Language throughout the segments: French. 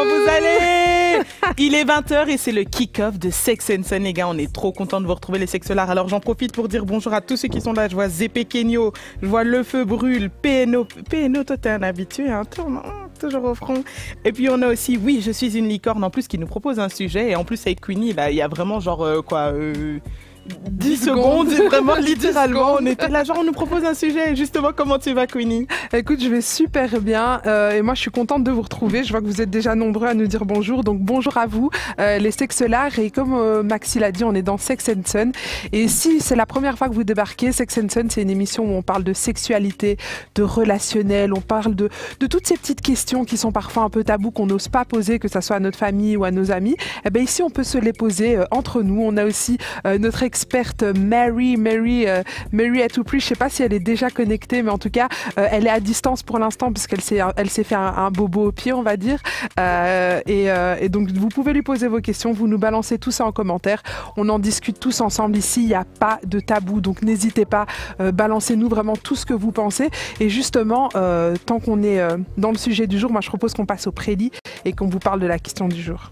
vous allez? Il est 20h et c'est le kick-off de Sex and Sun, les gars. On est trop contents de vous retrouver, les sexolars. Alors j'en profite pour dire bonjour à tous ceux qui sont là. Je vois Zépé Kenyo, je vois Le Feu Brûle, PNO. PNO, toi t'es un habitué, hein, toujours au front. Et puis on a aussi, oui, je suis une licorne, en plus qui nous propose un sujet. Et en plus avec Queenie, là, il y a vraiment genre 10 secondes, vraiment littéralement. On était là, genre on nous propose un sujet. Justement, comment tu vas, Queenie? Écoute, je vais super bien et moi je suis contente de vous retrouver. Je vois que vous êtes déjà nombreux à nous dire bonjour, donc bonjour à vous les sexolars. Et comme Maxi l'a dit, on est dans Sex and Sun. Et si c'est la première fois que vous débarquez, Sex and Sun, c'est une émission où on parle de sexualité, de relationnel, on parle de toutes ces petites questions qui sont parfois un peu tabous, qu'on n'ose pas poser, que ça soit à notre famille ou à nos amis. Et ben ici on peut se les poser entre nous. On a aussi notre experte Mary à tout prix. Je sais pas si elle est déjà connectée, mais en tout cas elle est à distance pour l'instant puisqu'elle s'est fait un bobo au pied, on va dire. Et donc vous pouvez lui poser vos questions, vous nous balancez tout ça en commentaire. On en discute tous ensemble ici. Il n'y a pas de tabou, donc n'hésitez pas. Balancez-nous vraiment tout ce que vous pensez. Et justement, tant qu'on est dans le sujet du jour, moi je propose qu'on passe au prélit et qu'on vous parle de la question du jour.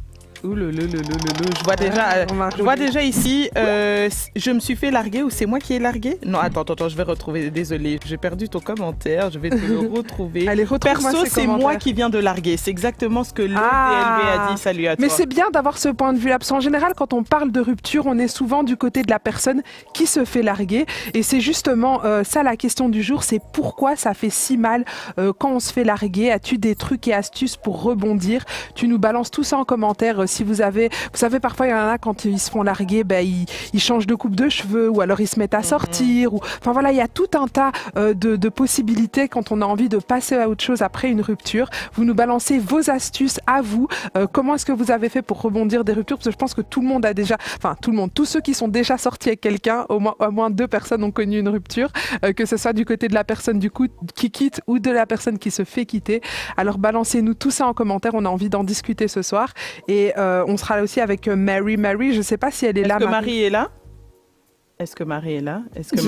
Je vois déjà ici, je me suis fait larguer ou c'est moi qui ai largué? Non, attends, je vais retrouver, désolé, j'ai perdu ton commentaire, je vais te le retrouver. Allez, perso, c'est moi qui viens de larguer, c'est exactement ce que l'ODLB a dit, salut à toi. Mais c'est bien d'avoir ce point de vue-là, parce qu'en général, quand on parle de rupture, on est souvent du côté de la personne qui se fait larguer, et c'est justement ça la question du jour, c'est pourquoi ça fait si mal quand on se fait larguer. As-tu des trucs et astuces pour rebondir? Tu nous balances tout ça en commentaire. Si vous savez, parfois il y en a quand ils se font larguer, ils changent de coupe de cheveux ou alors ils se mettent à sortir. Enfin voilà, il y a tout un tas de possibilités quand on a envie de passer à autre chose après une rupture. Vous nous balancez vos astuces à vous. Comment est-ce que vous avez fait pour rebondir des ruptures? Parce que je pense que tout le monde a déjà, tous ceux qui sont déjà sortis avec quelqu'un, au moins 2 personnes ont connu une rupture, que ce soit du côté de la personne du coup qui quitte ou de la personne qui se fait quitter. Alors balancez-nous tout ça en commentaire. On a envie d'en discuter ce soir. Et on sera là aussi avec Mary. Mary, je ne sais pas si elle est là. Est-ce que Marie est là? Est-ce que Marie est là? Je suis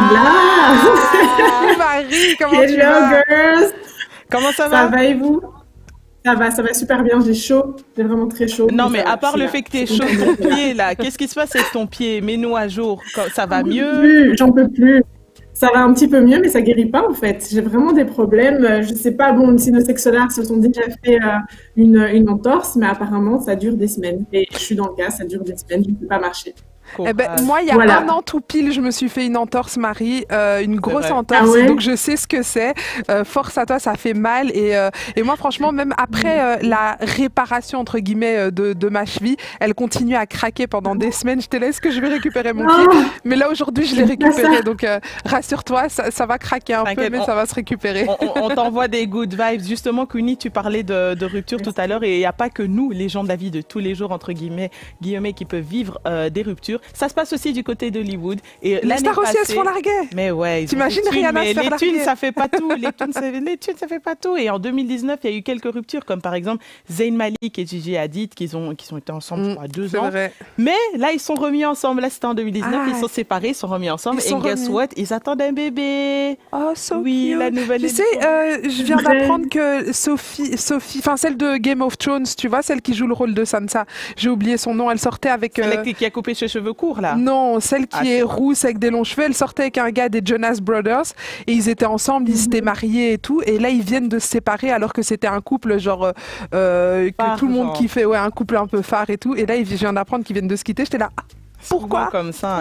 là. Marie, comment tu vas? Hello girls. Comment ça va? Ça va et vous? Ça va super bien. J'ai chaud, j'ai vraiment très chaud. Non mais à part le fait que t'es chaud, ton pied là, qu'est-ce qui se passe avec ton pied? Mets-nous à jour. Ça va mieux? J'en peux plus. Ça va un petit peu mieux, mais ça guérit pas en fait. J'ai vraiment des problèmes. Je sais pas, si nos sexolars se sont déjà fait une entorse, mais apparemment ça dure des semaines. Et je suis dans le cas, ça dure des semaines, je ne peux pas marcher. Moi, il y a un an tout pile, je me suis fait une entorse, Marie, une grosse entorse, donc je sais ce que c'est. Force à toi, ça fait mal. Et moi, franchement, même après la réparation, entre guillemets, de ma cheville, elle continue à craquer pendant des semaines. Je te laisse que je vais récupérer mon pied. Mais là, aujourd'hui, je l'ai récupéré. Donc, rassure-toi, ça va craquer un peu, mais ça va se récupérer. On t'envoie des good vibes. Justement, Queenie, tu parlais de rupture tout à l'heure. Et il n'y a pas que nous, les gens de la vie de tous les jours, entre guillemets, qui peuvent vivre des ruptures. Ça se passe aussi du côté d'Hollywood. Et les stars aussi, elles se font larguer. Mais ouais. T'imagines Rihanna se faire larguer. Les thunes, ça fait pas tout. Les thunes, ça fait pas tout. Et en 2019, il y a eu quelques ruptures, comme par exemple Zayn Malik et Gigi Hadid, qui ont été ensemble, je crois, 2 ans. Vrai. Mais là, ils sont remis ensemble. Là, c'était en 2019. Ils sont séparés, ils sont remis ensemble. Et guess what? Ils attendent un bébé. Oh, so oui, cute. La nouvelle. Tu sais, je viens d'apprendre que Sophie, celle de Game of Thrones, tu vois, celle qui joue le rôle de Sansa. J'ai oublié son nom. Elle sortait avec. Celle qui a coupé ses cheveux courts, là. Non, celle qui est rousse avec des longs cheveux. Elle sortait avec un gars des Jonas Brothers et ils étaient ensemble, ils s'étaient mariés et tout. Et là, ils viennent de se séparer alors que c'était un couple genre que tout le monde kiffait, un couple un peu phare et tout. Et là, je viens d'apprendre qu'ils viennent de se quitter. J'étais là, pourquoi? Comme ça.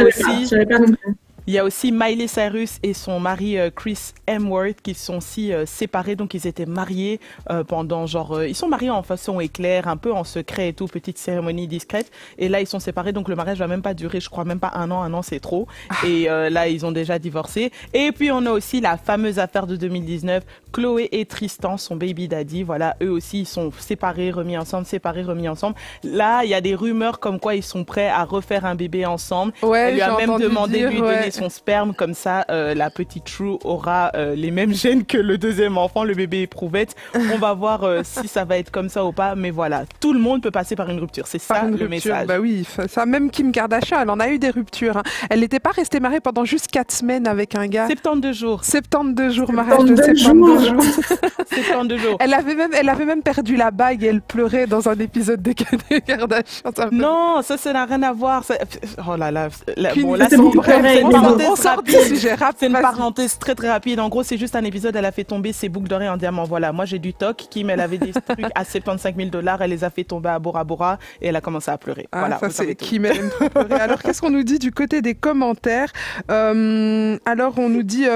Il y a aussi Miley Cyrus et son mari Chris Hemsworth qui sont aussi séparés, donc ils étaient mariés pendant ils sont mariés en façon éclair, un peu en secret et tout, petite cérémonie discrète. Et là ils sont séparés, donc le mariage va même pas durer, je crois même pas un an c'est trop. Et là ils ont déjà divorcé. Et puis on a aussi la fameuse affaire de 2019, Chloé et Tristan, son baby daddy. Voilà, eux aussi ils sont séparés, remis ensemble, séparés, remis ensemble. Là il y a des rumeurs comme quoi ils sont prêts à refaire un bébé ensemble. Ouais, elle lui a même demandé de lui donner son sperme, comme ça, la petite True aura les mêmes gènes que le deuxième enfant, le bébé éprouvette. On va voir si ça va être comme ça ou pas, mais voilà, tout le monde peut passer par une rupture, c'est ça le message. Bah oui, ça, même Kim Kardashian, elle en a eu des ruptures. Hein. Elle n'était pas restée mariée pendant juste 4 semaines avec un gars. 72 jours. 72 jours, mariage de 72 jours. 72 jours. Elle avait même perdu la bague et elle pleurait dans un épisode de Kardashian. Non, ça n'a rien à voir. Oh là là. Bon, là, on sort du sujet. C'est une parenthèse très très rapide. En gros, c'est juste un épisode, elle a fait tomber ses boucles d'oreilles en diamant. Voilà, moi j'ai du toc. Kim, elle avait des trucs à 75 000 $, elle les a fait tomber à Bora Bora et elle a commencé à pleurer. Voilà, ça c'est Kim, elle aime trop pleurer. Alors, qu'est-ce qu'on nous dit du côté des commentaires? Alors, on nous dit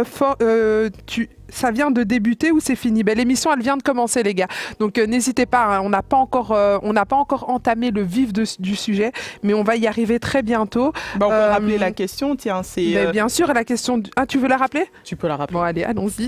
ça vient de débuter ou c'est fini? L'émission, elle vient de commencer, les gars. Donc, n'hésitez pas. Hein, on n'a pas encore entamé le vif du sujet, mais on va y arriver très bientôt. On peut rappeler la question. Tiens, c'est. Bien sûr, la question. Ah, tu veux la rappeler? Tu peux la rappeler. Bon, allez, allons-y.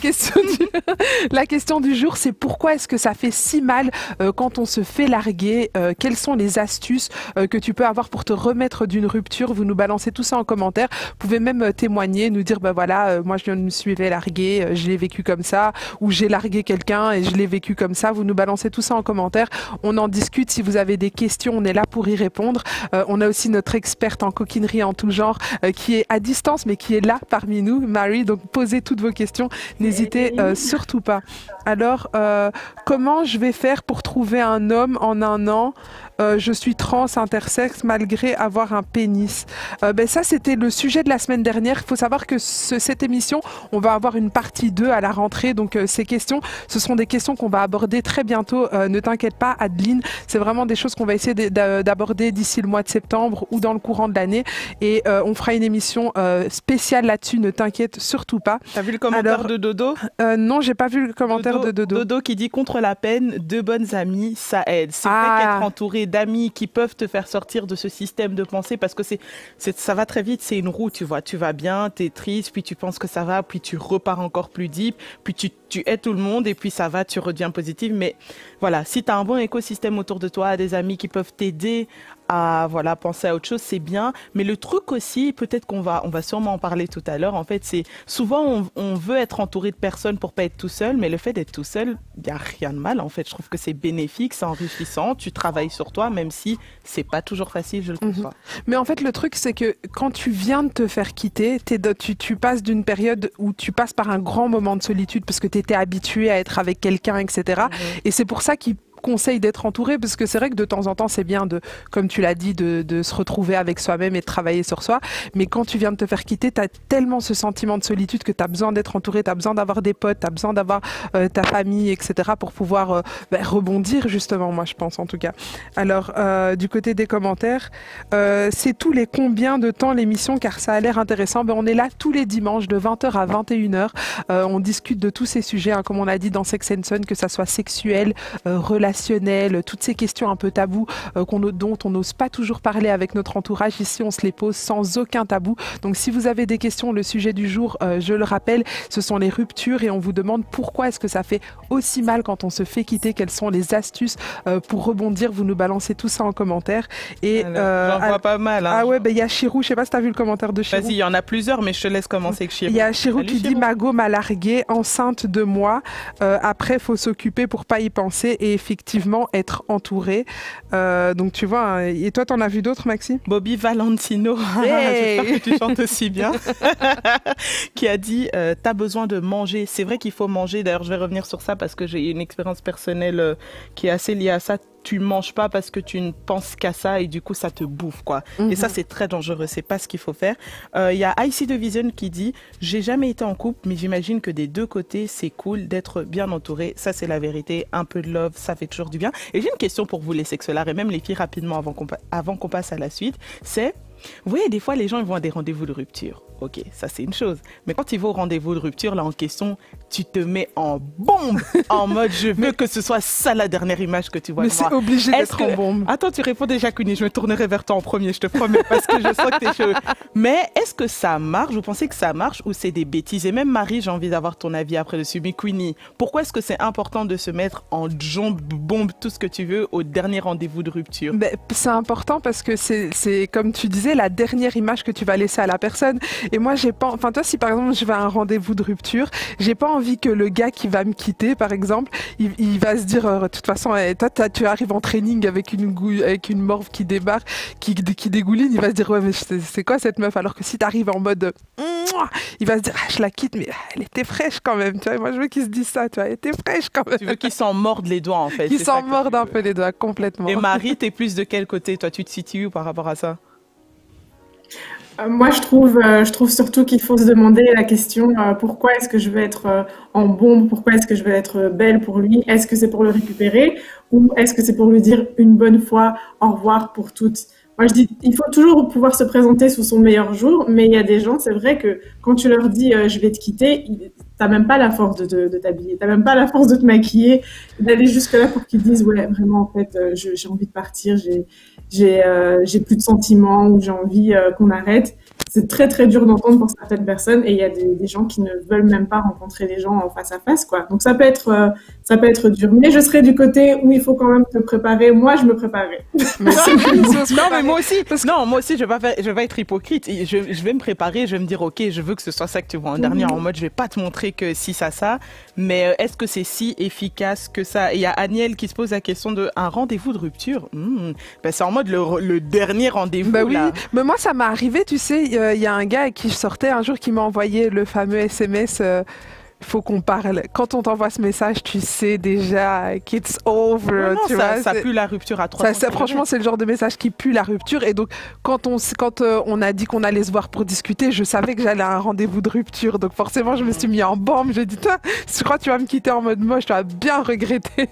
La question du jour, c'est pourquoi est-ce que ça fait si mal quand on se fait larguer? Quelles sont les astuces que tu peux avoir pour te remettre d'une rupture? Vous nous balancez tout ça en commentaire. Vous pouvez même témoigner, nous dire voilà, moi je me suis fait larguer, je l'ai vécu comme ça, ou j'ai largué quelqu'un et je l'ai vécu comme ça. Vous nous balancez tout ça en commentaire. On en discute. Si vous avez des questions, on est là pour y répondre. On a aussi notre experte en coquinerie en tout genre qui est à distance mais qui est là parmi nous, Marie. Donc posez toutes vos questions. N'hésitez surtout pas. Alors, comment je vais faire pour trouver un homme en 1 an? Je suis trans, intersexe, malgré avoir un pénis. Ça, c'était le sujet de la semaine dernière. Il faut savoir que cette émission, on va avoir une partie 2 à la rentrée. Donc, ces questions, ce sont des questions qu'on va aborder très bientôt. Ne t'inquiète pas, Adeline. C'est vraiment des choses qu'on va essayer d'aborder d'ici le mois de septembre ou dans le courant de l'année. Et on fera une émission spéciale là-dessus. Ne t'inquiète surtout pas. T'as vu le commentaire de Dodo? Non, j'ai pas vu le commentaire de Dodo. Dodo qui dit contre la peine, 2 bonnes amies, ça aide. C'est vrai qu'être entouré d'amis qui peuvent te faire sortir de ce système de pensée, parce que ça va très vite, c'est une roue, tu vois. Tu vas bien, t'es triste, puis tu penses que ça va, puis tu repars encore plus deep, puis tu aides tout le monde, et puis ça va, tu redeviens positive. Mais voilà, si tu as un bon écosystème autour de toi, des amis qui peuvent t'aider à penser à autre chose, c'est bien. Mais le truc aussi, peut-être on va sûrement en parler tout à l'heure, en fait, c'est souvent on veut être entouré de personnes pour pas être tout seul, mais le fait d'être tout seul, il n'y a rien de mal, en fait. Je trouve que c'est bénéfique, c'est enrichissant, tu travailles sur toi, même si c'est pas toujours facile, je le conçois. Mais en fait, le truc, c'est que quand tu viens de te faire quitter, tu passes d'une période où tu passes par un grand moment de solitude parce que tu étais habitué à être avec quelqu'un, etc. Et c'est pour ça qu'il conseille d'être entouré, parce que c'est vrai que de temps en temps c'est bien comme tu l'as dit, de se retrouver avec soi-même et de travailler sur soi, mais quand tu viens de te faire quitter, tu as tellement ce sentiment de solitude que tu as besoin d'être entouré, tu as besoin d'avoir des potes, tu as besoin d'avoir ta famille, etc. pour pouvoir rebondir, justement, moi je pense en tout cas. Alors du côté des commentaires, c'est tous les combien de temps l'émission, car ça a l'air intéressant? On est là tous les dimanches de 20h à 21h, on discute de tous ces sujets, comme on a dit dans Sex and Son, que ça soit sexuel, relationnel, toutes ces questions un peu tabous dont on n'ose pas toujours parler avec notre entourage. Ici, on se les pose sans aucun tabou. Donc, si vous avez des questions, le sujet du jour, je le rappelle, ce sont les ruptures et on vous demande pourquoi est-ce que ça fait aussi mal quand on se fait quitter, quelles sont les astuces pour rebondir. Vous nous balancez tout ça en commentaire. Et j'en vois pas mal. Hein. Ah ouais, il y a Chirou, je sais pas si tu as vu le commentaire de Chirou. Vas-y, il y en a plusieurs, mais je te laisse commencer avec Chirou. Il y a Chirou qui dit Mago m'a largué, enceinte de moi. Après, faut s'occuper pour pas y penser et effectivement être entouré. Donc tu vois, hein, et toi t'en as vu d'autres, Maxime? Bobby Valentino, j'espère que tu chantes aussi bien, qui a dit t'as besoin de manger. C'est vrai qu'il faut manger, d'ailleurs je vais revenir sur ça parce que j'ai une expérience personnelle qui est assez liée à ça. Tu manges pas parce que tu ne penses qu'à ça et du coup ça te bouffe, quoi. Et ça c'est très dangereux, c'est pas ce qu'il faut faire. Il y a IC de Vision qui dit j'ai jamais été en couple mais j'imagine que des deux côtés c'est cool d'être bien entouré. Ça c'est la vérité, un peu de love ça fait toujours du bien. Et j'ai une question pour vous les sexolars et même les filles rapidement avant qu'on passe à la suite, c'est vous voyez, des fois, les gens ils vont à des rendez-vous de rupture. Ok, ça c'est une chose. Mais quand ils vont au rendez-vous de rupture, là en question, tu te mets en bombe, en mode je veux que ce soit ça la dernière image que tu vois. Mais c'est obligé d'être en bombe. Attends, tu réponds déjà, Kuni, je me tournerai vers toi en premier, je te promets, parce que je sens que t'es chaud. Mais est-ce que ça marche? Vous pensez que ça marche ou c'est des bêtises? Et même Marie, j'ai envie d'avoir ton avis après dessus. Mais Queenie, pourquoi est-ce que c'est important de se mettre en bombe, tout ce que tu veux, au dernier rendez-vous de rupture? C'est important parce que c'est comme tu disais, est la dernière image que tu vas laisser à la personne? Et moi, j'ai pas, enfin, toi, si par exemple, je vais à un rendez-vous de rupture, j'ai pas envie que le gars qui va me quitter, par exemple, il va se dire, de toute façon, toi, tu arrives en training avec une morve qui débarque, qui dégouline, il va se dire, ouais, mais c'est quoi cette meuf? Alors que si t'arrives en mode, il va se dire, ah, je la quitte, mais elle était fraîche quand même, tu vois. Moi, je veux qu'il se dise ça, tu vois, elle était fraîche quand même. Tu veux qu'il s'en morde les doigts, en fait. Qu'il s'en morde un peu les doigts, complètement. Et Marie, t'es plus de quel côté? Toi, tu te situes où par rapport à ça? Moi, je trouve surtout qu'il faut se demander la question pourquoi est-ce que je vais être en bombe, pourquoi est-ce que je vais être belle pour lui, est-ce que c'est pour le récupérer ou est-ce que c'est pour lui dire une bonne fois au revoir pour toutes. Moi, je dis, il faut toujours pouvoir se présenter sous son meilleur jour, mais il y a des gens, c'est vrai que quand tu leur dis je vais te quitter, t'as même pas la force de t'habiller, t'as même pas la force de te maquiller, d'aller jusque là pour qu'ils disent ouais, vraiment, en fait, j'ai envie de partir, j'ai plus de sentiments ou j'ai envie qu'on arrête. C'est très très dur d'entendre pour certaines personnes et il y a des gens qui ne veulent même pas rencontrer les gens en face à face, quoi. Donc ça peut être dur, mais je serai du côté où il faut quand même te préparer. Moi, je me préparais. Non, mais moi aussi. Non, moi aussi, je vais pas être hypocrite. Je vais me préparer. Je vais me dire, ok, je veux que ce soit ça que tu vois en dernier. En mode, je vais pas te montrer que si ça. Mais est-ce que c'est si efficace que ça? Il y a Aniel qui se pose la question de un rendez-vous de rupture. Ben, c'est en mode le dernier rendez-vous. Bah oui, là. mais moi ça m'est arrivé, tu sais, il y a un gars avec qui je sortais un jour qui m'a envoyé le fameux SMS. Faut qu'on parle. Quand on t'envoie ce message, tu sais déjà qu'it's over. Non, tu ça, vois, ça pue la rupture à 300 franchement, c'est le genre de message qui pue la rupture. Et donc, quand on a dit qu'on allait se voir pour discuter, je savais que j'allais à un rendez-vous de rupture. Donc, forcément, je me suis mis en bombe. J'ai dit, toi, je crois que tu vas me quitter en mode moche. Tu vas bien regretter.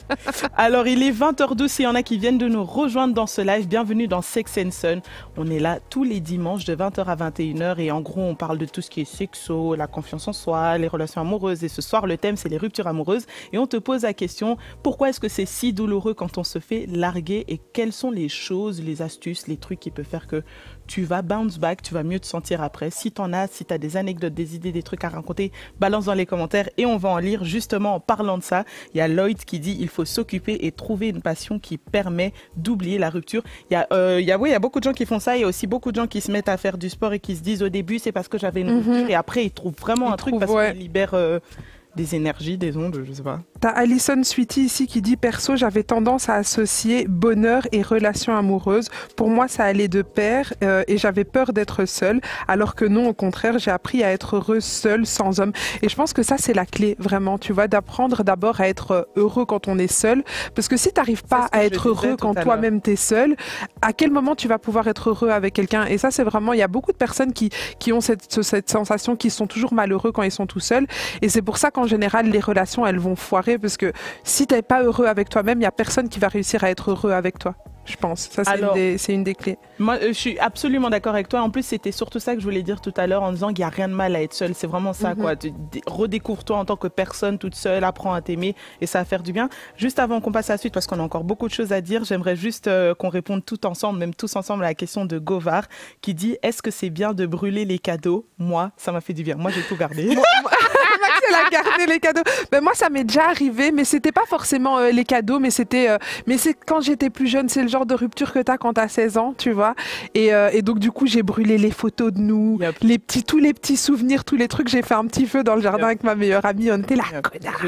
Alors, il est 20h12. S'il y en a qui viennent de nous rejoindre dans ce live, bienvenue dans Sex and Son. On est là tous les dimanches de 20h à 21h. Et en gros, on parle de tout ce qui est sexo, la confiance en soi, les relations amoureuses. Et ce soir, le thème, c'est les ruptures amoureuses. Et on te pose la question, pourquoi est-ce que c'est si douloureux quand on se fait larguer et quelles sont les choses, les astuces, les trucs qui peuvent faire que tu vas bounce back, tu vas mieux te sentir après. Si t'en as, si t'as des anecdotes, des idées, des trucs à raconter, balance dans les commentaires et on va en lire. Justement, en parlant de ça, il y a Lloyd qui dit il faut s'occuper et trouver une passion qui permet d'oublier la rupture. Il y a beaucoup de gens qui font ça. Il y a aussi beaucoup de gens qui se mettent à faire du sport et qui se disent au début c'est parce que j'avais une rupture et après ils trouvent vraiment un truc parce qu'ils libèrent des énergies, des ondes, je sais pas. T'as Alison Sweetie ici qui dit perso, j'avais tendance à associer bonheur et relations amoureuses. Pour moi, ça allait de pair et j'avais peur d'être seule. Alors que non, au contraire, j'ai appris à être heureuse seule, sans homme. Et je pense que ça, c'est la clé, vraiment. Tu vois, d'apprendre d'abord à être heureux quand on est seul. Parce que si t'arrives pas à être heureux quand toi-même t'es seul, à quel moment tu vas pouvoir être heureux avec quelqu'un? Et ça, c'est vraiment, il y a beaucoup de personnes qui ont cette sensation, qui sont toujours malheureux quand ils sont tout seuls. Et c'est pour ça qu'en général, les relations, elles vont foirer parce que si t'es pas heureux avec toi-même, il y a personne qui va réussir à être heureux avec toi. Je pense. Ça, c'est une des clés. Moi, je suis absolument d'accord avec toi. En plus, c'était surtout ça que je voulais dire tout à l'heure en disant qu'il n'y a rien de mal à être seule. C'est vraiment ça, quoi. Redécouvre-toi en tant que personne toute seule, apprends à t'aimer et ça va faire du bien. Juste avant qu'on passe à la suite, parce qu'on a encore beaucoup de choses à dire, j'aimerais juste qu'on réponde tout ensemble, même tous ensemble, à la question de Govar qui dit « Est-ce que c'est bien de brûler les cadeaux ?» Moi, ça m'a fait du bien. Moi, j'ai tout gardé. Max, elle a gardé les cadeaux. Ben, moi, ça m'est déjà arrivé, mais c'était pas forcément les cadeaux, mais c'était, mais c'est quand j'étais plus jeune, c'est le genre de rupture que t'as quand t'as 16 ans, tu vois. Et donc, du coup, j'ai brûlé les photos de nous, tous les petits souvenirs, tous les trucs. J'ai fait un petit feu dans le jardin avec ma meilleure amie. On était là, connard.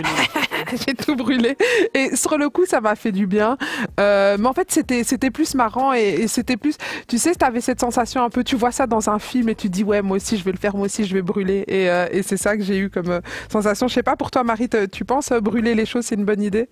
J'ai tout brûlé. Et sur le coup, ça m'a fait du bien. Mais en fait, c'était plus marrant et c'était plus, tu sais, t'avais cette sensation un peu, tu vois ça dans un film et tu dis, ouais, moi aussi, je vais le faire, moi aussi, je vais brûler. Et c'est ça que j'ai eu comme sensation. Je sais pas, pour toi, Marie, tu penses brûler les choses, c'est une bonne idée?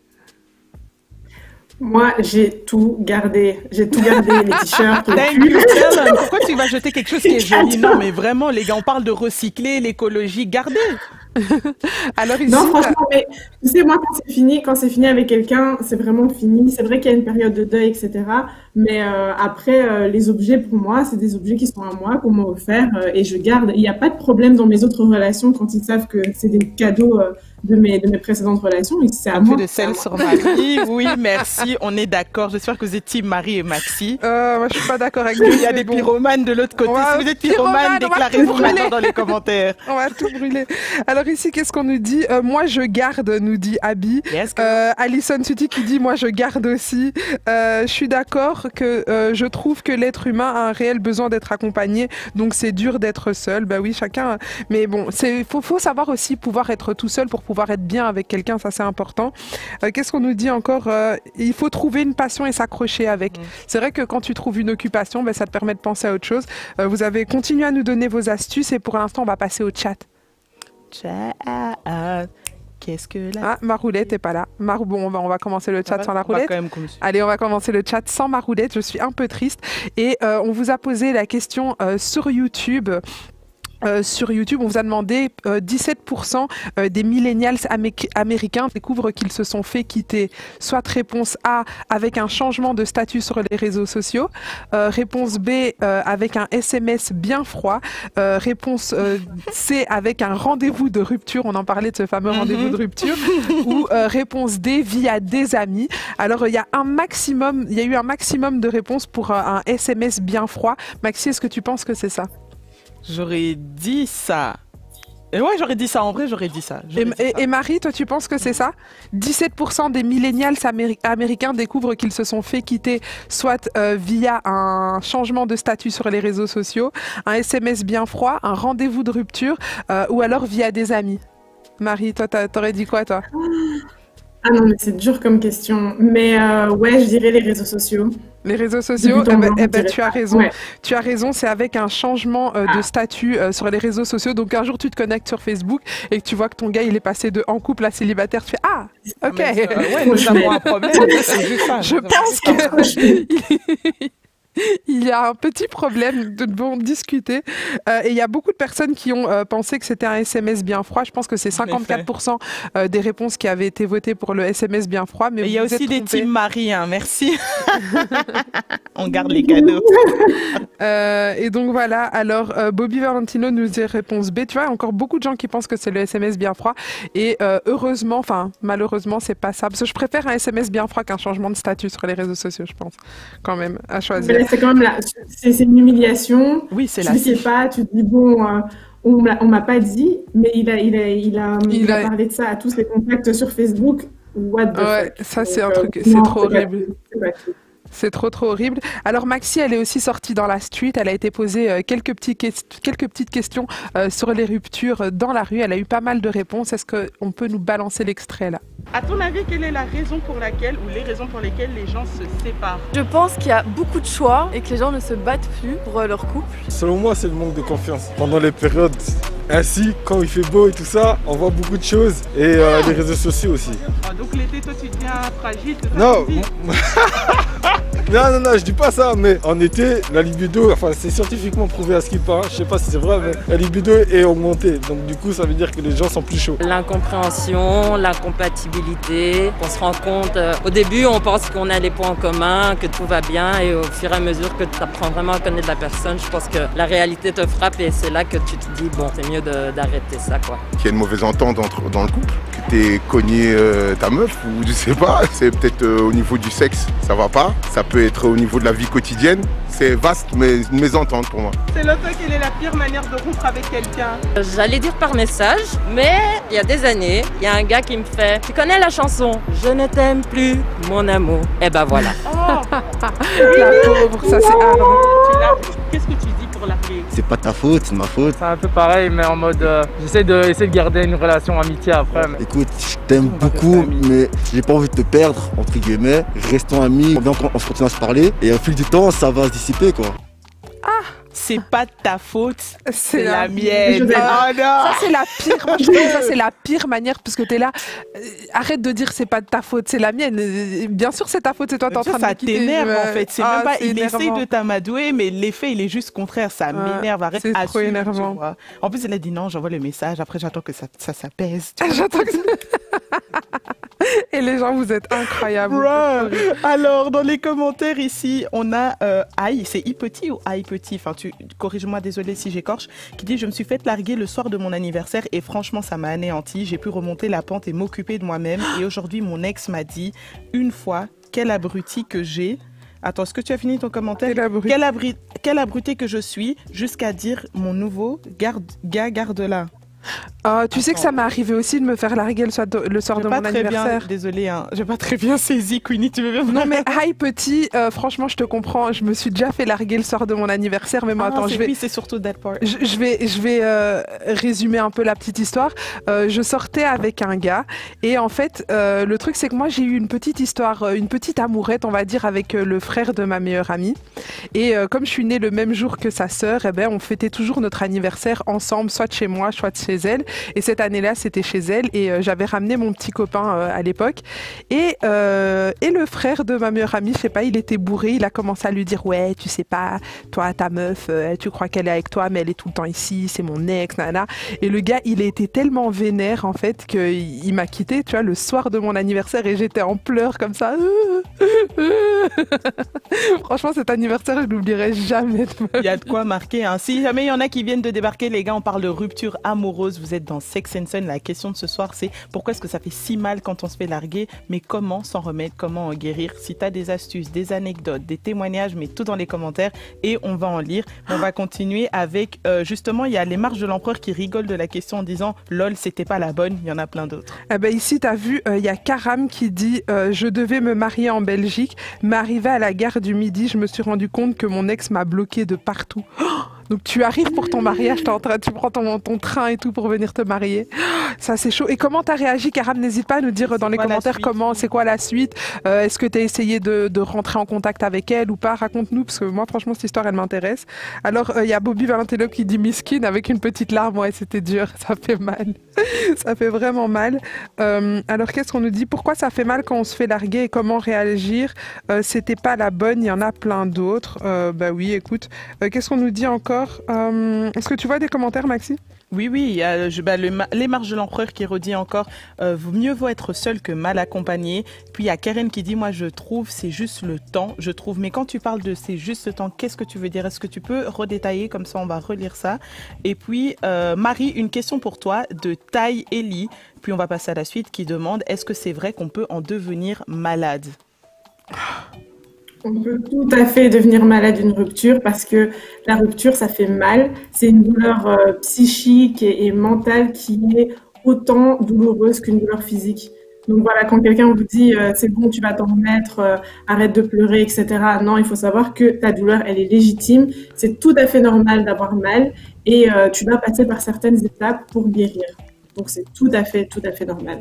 Moi, j'ai tout gardé. J'ai tout gardé, les t-shirts, les pulls. Pourquoi tu vas jeter quelque chose qui est joli? Non, mais vraiment, les gars, on parle de recycler, l'écologie, gardez. Alors ici, non, franchement, mais tu sais, moi, quand c'est fini avec quelqu'un, c'est vraiment fini. C'est vrai qu'il y a une période de deuil, etc. Mais après, les objets, pour moi, c'est des objets qui sont à moi, qu'on m'a offert et je garde. Il n'y a pas de problème dans mes autres relations quand ils savent que c'est des cadeaux de mes précédentes relations. Et c'est à Un moi. peu de sel sur Marie. Oui, merci. On est d'accord. J'espère que vous êtes team Marie et Maxi. Moi, je suis pas d'accord avec vous. Il y a des pyromanes de l'autre côté. Si vous êtes pyromane, déclarez-vous maintenant dans les commentaires. On va tout brûler. Alors ici, qu'est-ce qu'on nous dit? Moi, je garde, nous dit Abby. Yes, Alison Suti qui dit, moi, je garde aussi. Je suis d'accord que je trouve que l'être humain a un réel besoin d'être accompagné, donc c'est dur d'être seul. Bah oui, chacun. Mais bon, faut savoir aussi pouvoir être tout seul pour pouvoir être bien avec quelqu'un, ça c'est important. Qu'est-ce qu'on nous dit encore? Il faut trouver une passion et s'accrocher avec. C'est vrai que quand tu trouves une occupation, ça te permet de penser à autre chose. Vous avez continué à nous donner vos astuces et pour l'instant, on va passer au chat. Qu'est-ce que là? Ah, Maroulette t'es pas là. Bon, on va commencer le chat sans la roulette. Allez, on va commencer le chat sans Maroulette. Je suis un peu triste. Et on vous a posé la question sur YouTube. Sur YouTube, on vous a demandé 17% des millennials américains découvrent qu'ils se sont fait quitter. Soit réponse A, avec un changement de statut sur les réseaux sociaux. Réponse B, avec un SMS bien froid. Réponse C, avec un rendez-vous de rupture. On en parlait de ce fameux rendez-vous de rupture. Ou réponse D, via des amis. Alors, il y a eu un maximum de réponses pour un SMS bien froid. Maxi, est-ce que tu penses que c'est ça? J'aurais dit ça. Et ouais, j'aurais dit ça. En vrai, j'aurais dit ça. Et Marie, toi, tu penses que c'est ça? 17% des millennials américains découvrent qu'ils se sont fait quitter, soit via un changement de statut sur les réseaux sociaux, un SMS bien froid, un rendez-vous de rupture, ou alors via des amis. Marie, toi, t'aurais dit quoi, toi? Ah non, mais c'est dur comme question. Mais ouais, je dirais les réseaux sociaux. Les réseaux sociaux, tu as raison. Ouais. Tu as raison, c'est avec un changement de statut sur les réseaux sociaux. Donc un jour, tu te connectes sur Facebook et que tu vois que ton gars, il est passé de en couple à célibataire. Tu fais ah, ok. Ouais, nous avons un problème. C'est juste ça. Je pense que il y a un petit problème, de bon discuter. Et il y a beaucoup de personnes qui ont pensé que c'était un SMS bien froid. Je pense que c'est 54% des réponses qui avaient été votées pour le SMS bien froid. Mais il y a aussi des teams Marie, hein, merci. On garde les cadeaux. Et donc voilà, alors Bobby Valentino nous dit réponse B. Tu vois, encore beaucoup de gens qui pensent que c'est le SMS bien froid. Et heureusement, enfin malheureusement, c'est pas ça. Parce que je préfère un SMS bien froid qu'un changement de statut sur les réseaux sociaux, je pense, quand même, à choisir. C'est quand même c'est une humiliation. Oui, c'est tu sais pas, tu te dis bon, on m'a pas dit, mais il a parlé de ça à tous ses contacts sur Facebook. What the fuck. Ça c'est un truc, c'est trop horrible. C'est trop horrible. Alors Maxi, elle est aussi sortie dans la street. Elle a été posée quelques petites questions sur les ruptures dans la rue. Elle a eu pas mal de réponses. Est-ce qu'on peut nous balancer l'extrait là? À ton avis, quelle est la raison pour laquelle ou les raisons pour lesquelles les gens se séparent? Je pense qu'il y a beaucoup de choix et que les gens ne se battent plus pour leur couple. Selon moi, c'est le manque de confiance. Pendant les périodes ainsi, quand il fait beau et tout ça, on voit beaucoup de choses et les réseaux sociaux aussi. Donc l'été, toi, tu deviens fragile? Non. Non, je dis pas ça, mais en été, la libido, enfin c'est scientifiquement prouvé à ce qu'il paraît, je sais pas si c'est vrai, mais la libido est augmentée, donc du coup ça veut dire que les gens sont plus chauds. L'incompréhension, l'incompatibilité, on se rend compte, au début on pense qu'on a les points en commun, que tout va bien, et au fur et à mesure que tu apprends vraiment à connaître la personne, je pense que la réalité te frappe et c'est là que tu te dis bon, c'est mieux d'arrêter ça quoi. Qu'il y a une mauvaise entente dans le couple, que t'es cogné ta meuf ou je sais pas, c'est peut-être au niveau du sexe, ça va pas, ça peut être au niveau de la vie quotidienne, c'est vaste mais une mésentente pour moi. Selon toi, quelle est la pire manière de rompre avec quelqu'un? J'allais dire par message, mais il y a des années, il y a un gars qui me fait « Tu connais la chanson « Je ne t'aime plus, mon amour » Et ben voilà. La pauvre, ça c'est hard. Qu'est-ce que tu dis pour larguer? C'est pas ta faute, c'est ma faute. C'est un peu pareil, mais en mode j'essaie de garder une relation amitié après. Mais... Écoute, je t'aime beaucoup, mais j'ai pas envie de te perdre, entre guillemets. Restons amis, on se continue à se parler, et au fil du temps, ça va se dissiper, quoi. C'est pas de ta faute, c'est la mienne. Oh non. Ça c'est la pire. Moi je trouve que ça c'est la pire manière parce que t'es là. Arrête de dire c'est pas de ta faute, c'est la mienne. Bien sûr c'est ta faute, c'est toi t'es en train de ça t'énerve en fait. C'est même pas. Il énervant. Essaie de t'amadouer, mais l'effet il est juste contraire. Ça m'énerve. Arrête. C'est trop énervant. En plus elle a dit non, j'envoie le message. Après j'attends que ça s'apaise. J'attends que. Et les gens, vous êtes incroyables. Alors, dans les commentaires ici, on a Aïe, c'est I petit ou Aïe petit, enfin, corrige-moi, désolé si j'écorche, qui dit « Je me suis fait larguer le soir de mon anniversaire et franchement, ça m'a anéanti. J'ai pu remonter la pente et m'occuper de moi-même. Et aujourd'hui, mon ex m'a dit une fois, quel abruti que j'ai. » Attends, est-ce que tu as fini ton commentaire? Quel abruti que je suis, jusqu'à dire mon nouveau garde-la. Tu sais que ça m'est arrivé aussi de me faire larguer le soir de mon anniversaire. Désolée, hein, j'ai pas très bien saisi, Queenie, tu veux bien? Non mais hi petit, franchement je te comprends, je me suis déjà fait larguer le soir de mon anniversaire, mais moi attends, c'est surtout that part. Je vais résumer un peu la petite histoire. Je sortais avec un gars et en fait le truc c'est que moi j'ai eu une petite histoire, une petite amourette on va dire avec le frère de ma meilleure amie et comme je suis née le même jour que sa sœur, eh ben on fêtait toujours notre anniversaire ensemble, soit chez moi, soit chez elle. Et cette année-là, c'était chez elle et j'avais ramené mon petit copain à l'époque. Et le frère de ma meilleure amie, je sais pas, il était bourré, il a commencé à lui dire « Ouais, tu sais pas, toi, ta meuf, tu crois qu'elle est avec toi, mais elle est tout le temps ici, c'est mon ex, nana. » Et le gars, il a été tellement vénère, en fait, qu'il m'a quitté, tu vois, le soir de mon anniversaire et j'étais en pleurs comme ça. Franchement, cet anniversaire, je l'oublierai jamais. Il y a de quoi marquer, hein. Si jamais il y en a qui viennent de débarquer, les gars, on parle de rupture amoureuse. Vous êtes dans Sex and Sun. La question de ce soir, c'est pourquoi est-ce que ça fait si mal quand on se fait larguer, mais comment s'en remettre, comment en guérir? Si tu as des astuces, des anecdotes, des témoignages, mets tout dans les commentaires et on va en lire. On va continuer avec, justement, il y a les marches de l'empereur qui rigolent de la question en disant « Lol, c'était pas la bonne », il y en a plein d'autres. Eh ben ici, tu as vu, il y a Karam qui dit je devais me marier en Belgique, mais arrivé à la gare du Midi, je me suis rendu compte que mon ex m'a bloqué de partout. Donc tu arrives pour ton mariage, tu prends ton train et tout pour venir te marier. Ça c'est chaud. Et comment t'as réagi, Karam? N'hésite pas à nous dire dans les commentaires c'est quoi la suite. Est-ce que t'as essayé de rentrer en contact avec elle ou pas? Raconte-nous parce que moi franchement cette histoire elle m'intéresse. Alors il y a Bobby Valentello qui dit Miskin avec une petite larme. Ouais, c'était dur, ça fait mal. Ça fait vraiment mal. Alors qu'est-ce qu'on nous dit? Pourquoi ça fait mal quand on se fait larguer et comment réagir? C'était pas la bonne, il y en a plein d'autres. Bah oui, écoute. Qu'est-ce qu'on nous dit encore? Est-ce que tu vois des commentaires, Maxi? Oui, il y a les marches de l'empereur qui redit encore mieux vaut être seul que mal accompagné. Puis il y a Karen qui dit moi je trouve c'est juste le temps, je trouve. Mais quand tu parles de c'est juste le temps, qu'est-ce que tu veux dire? Est-ce que tu peux redétailler comme ça on va relire ça? Et puis Marie, une question pour toi de Tai Eli. Puis on va passer à la suite qui demande est-ce que c'est vrai qu'on peut en devenir malade? On peut tout à fait devenir malade d'une rupture parce que la rupture, ça fait mal. C'est une douleur psychique et mentale qui est autant douloureuse qu'une douleur physique. Donc voilà, quand quelqu'un vous dit c'est bon, tu vas t'en remettre, arrête de pleurer, etc. Non, il faut savoir que ta douleur, elle est légitime. C'est tout à fait normal d'avoir mal et tu dois passer par certaines étapes pour guérir. Donc c'est tout à fait normal.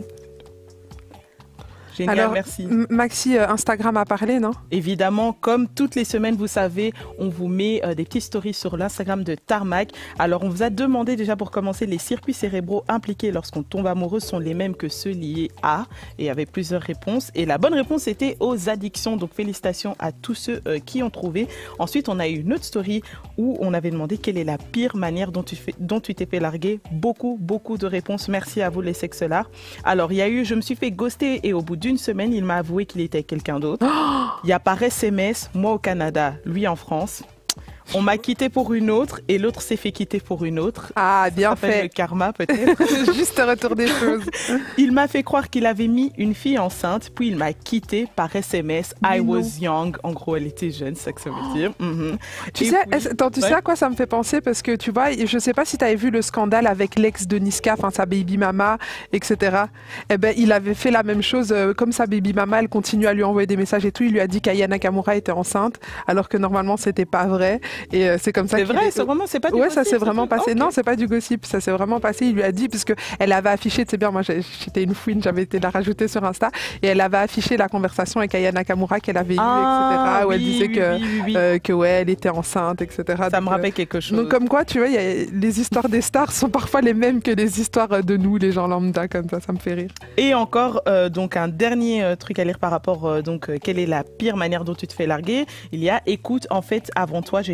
Génial, alors, merci. Maxi, Instagram a parlé, non? Évidemment, comme toutes les semaines, vous savez, on vous met des petites stories sur l'Instagram de Tarmac. Alors, on vous a demandé déjà pour commencer, les circuits cérébraux impliqués lorsqu'on tombe amoureux sont les mêmes que ceux liés à, et il y avait plusieurs réponses. Et la bonne réponse était aux addictions. Donc, félicitations à tous ceux qui ont trouvé. Ensuite, on a eu une autre story où on avait demandé quelle est la pire manière dont tu t'es fait larguer. Beaucoup de réponses. Merci à vous les sexelards. Alors, il y a eu je me suis fait ghoster et au bout d'une semaine, il m'a avoué qu'il était quelqu'un d'autre. Il y a par SMS, moi au Canada, lui en France. On m'a quitté pour une autre et l'autre s'est fait quitter pour une autre. Ah, bien fait. Le karma peut-être. Juste retour des choses. Il m'a fait croire qu'il avait mis une fille enceinte, puis il m'a quitté par SMS. I was young. En gros, elle était jeune, c'est ça que ça veut dire. Tu sais à quoi ça me fait penser? Parce que tu vois, je sais pas si tu avais vu le scandale avec l'ex de Niska, enfin sa baby mama, etc. Eh ben, il avait fait la même chose. Comme sa baby mama, elle continue à lui envoyer des messages et tout. Il lui a dit qu'Aya Nakamura était enceinte, alors que normalement, c'était pas vrai. Et c'est comme ça. C'est vrai, c'est pas du gossip. Ouais, ça s'est vraiment passé. Okay. Non, c'est pas du gossip. Ça s'est vraiment passé. Il lui a dit, puisque elle avait affiché, tu sais bien, moi j'étais une fouine, j'avais été la rajouter sur Insta, et elle avait affiché la conversation avec Aya Nakamura qu'elle avait eue, etc. Où elle disait que ouais, elle était enceinte, etc. Ça donc, me rappelle quelque chose. Donc comme quoi, tu vois, les histoires des stars sont parfois les mêmes que les histoires de nous, les gens lambda, comme ça me fait rire. Et encore, donc un dernier truc à lire par rapport, quelle est la pire manière dont tu te fais larguer? Il y a, écoute, en fait, avant toi, j'ai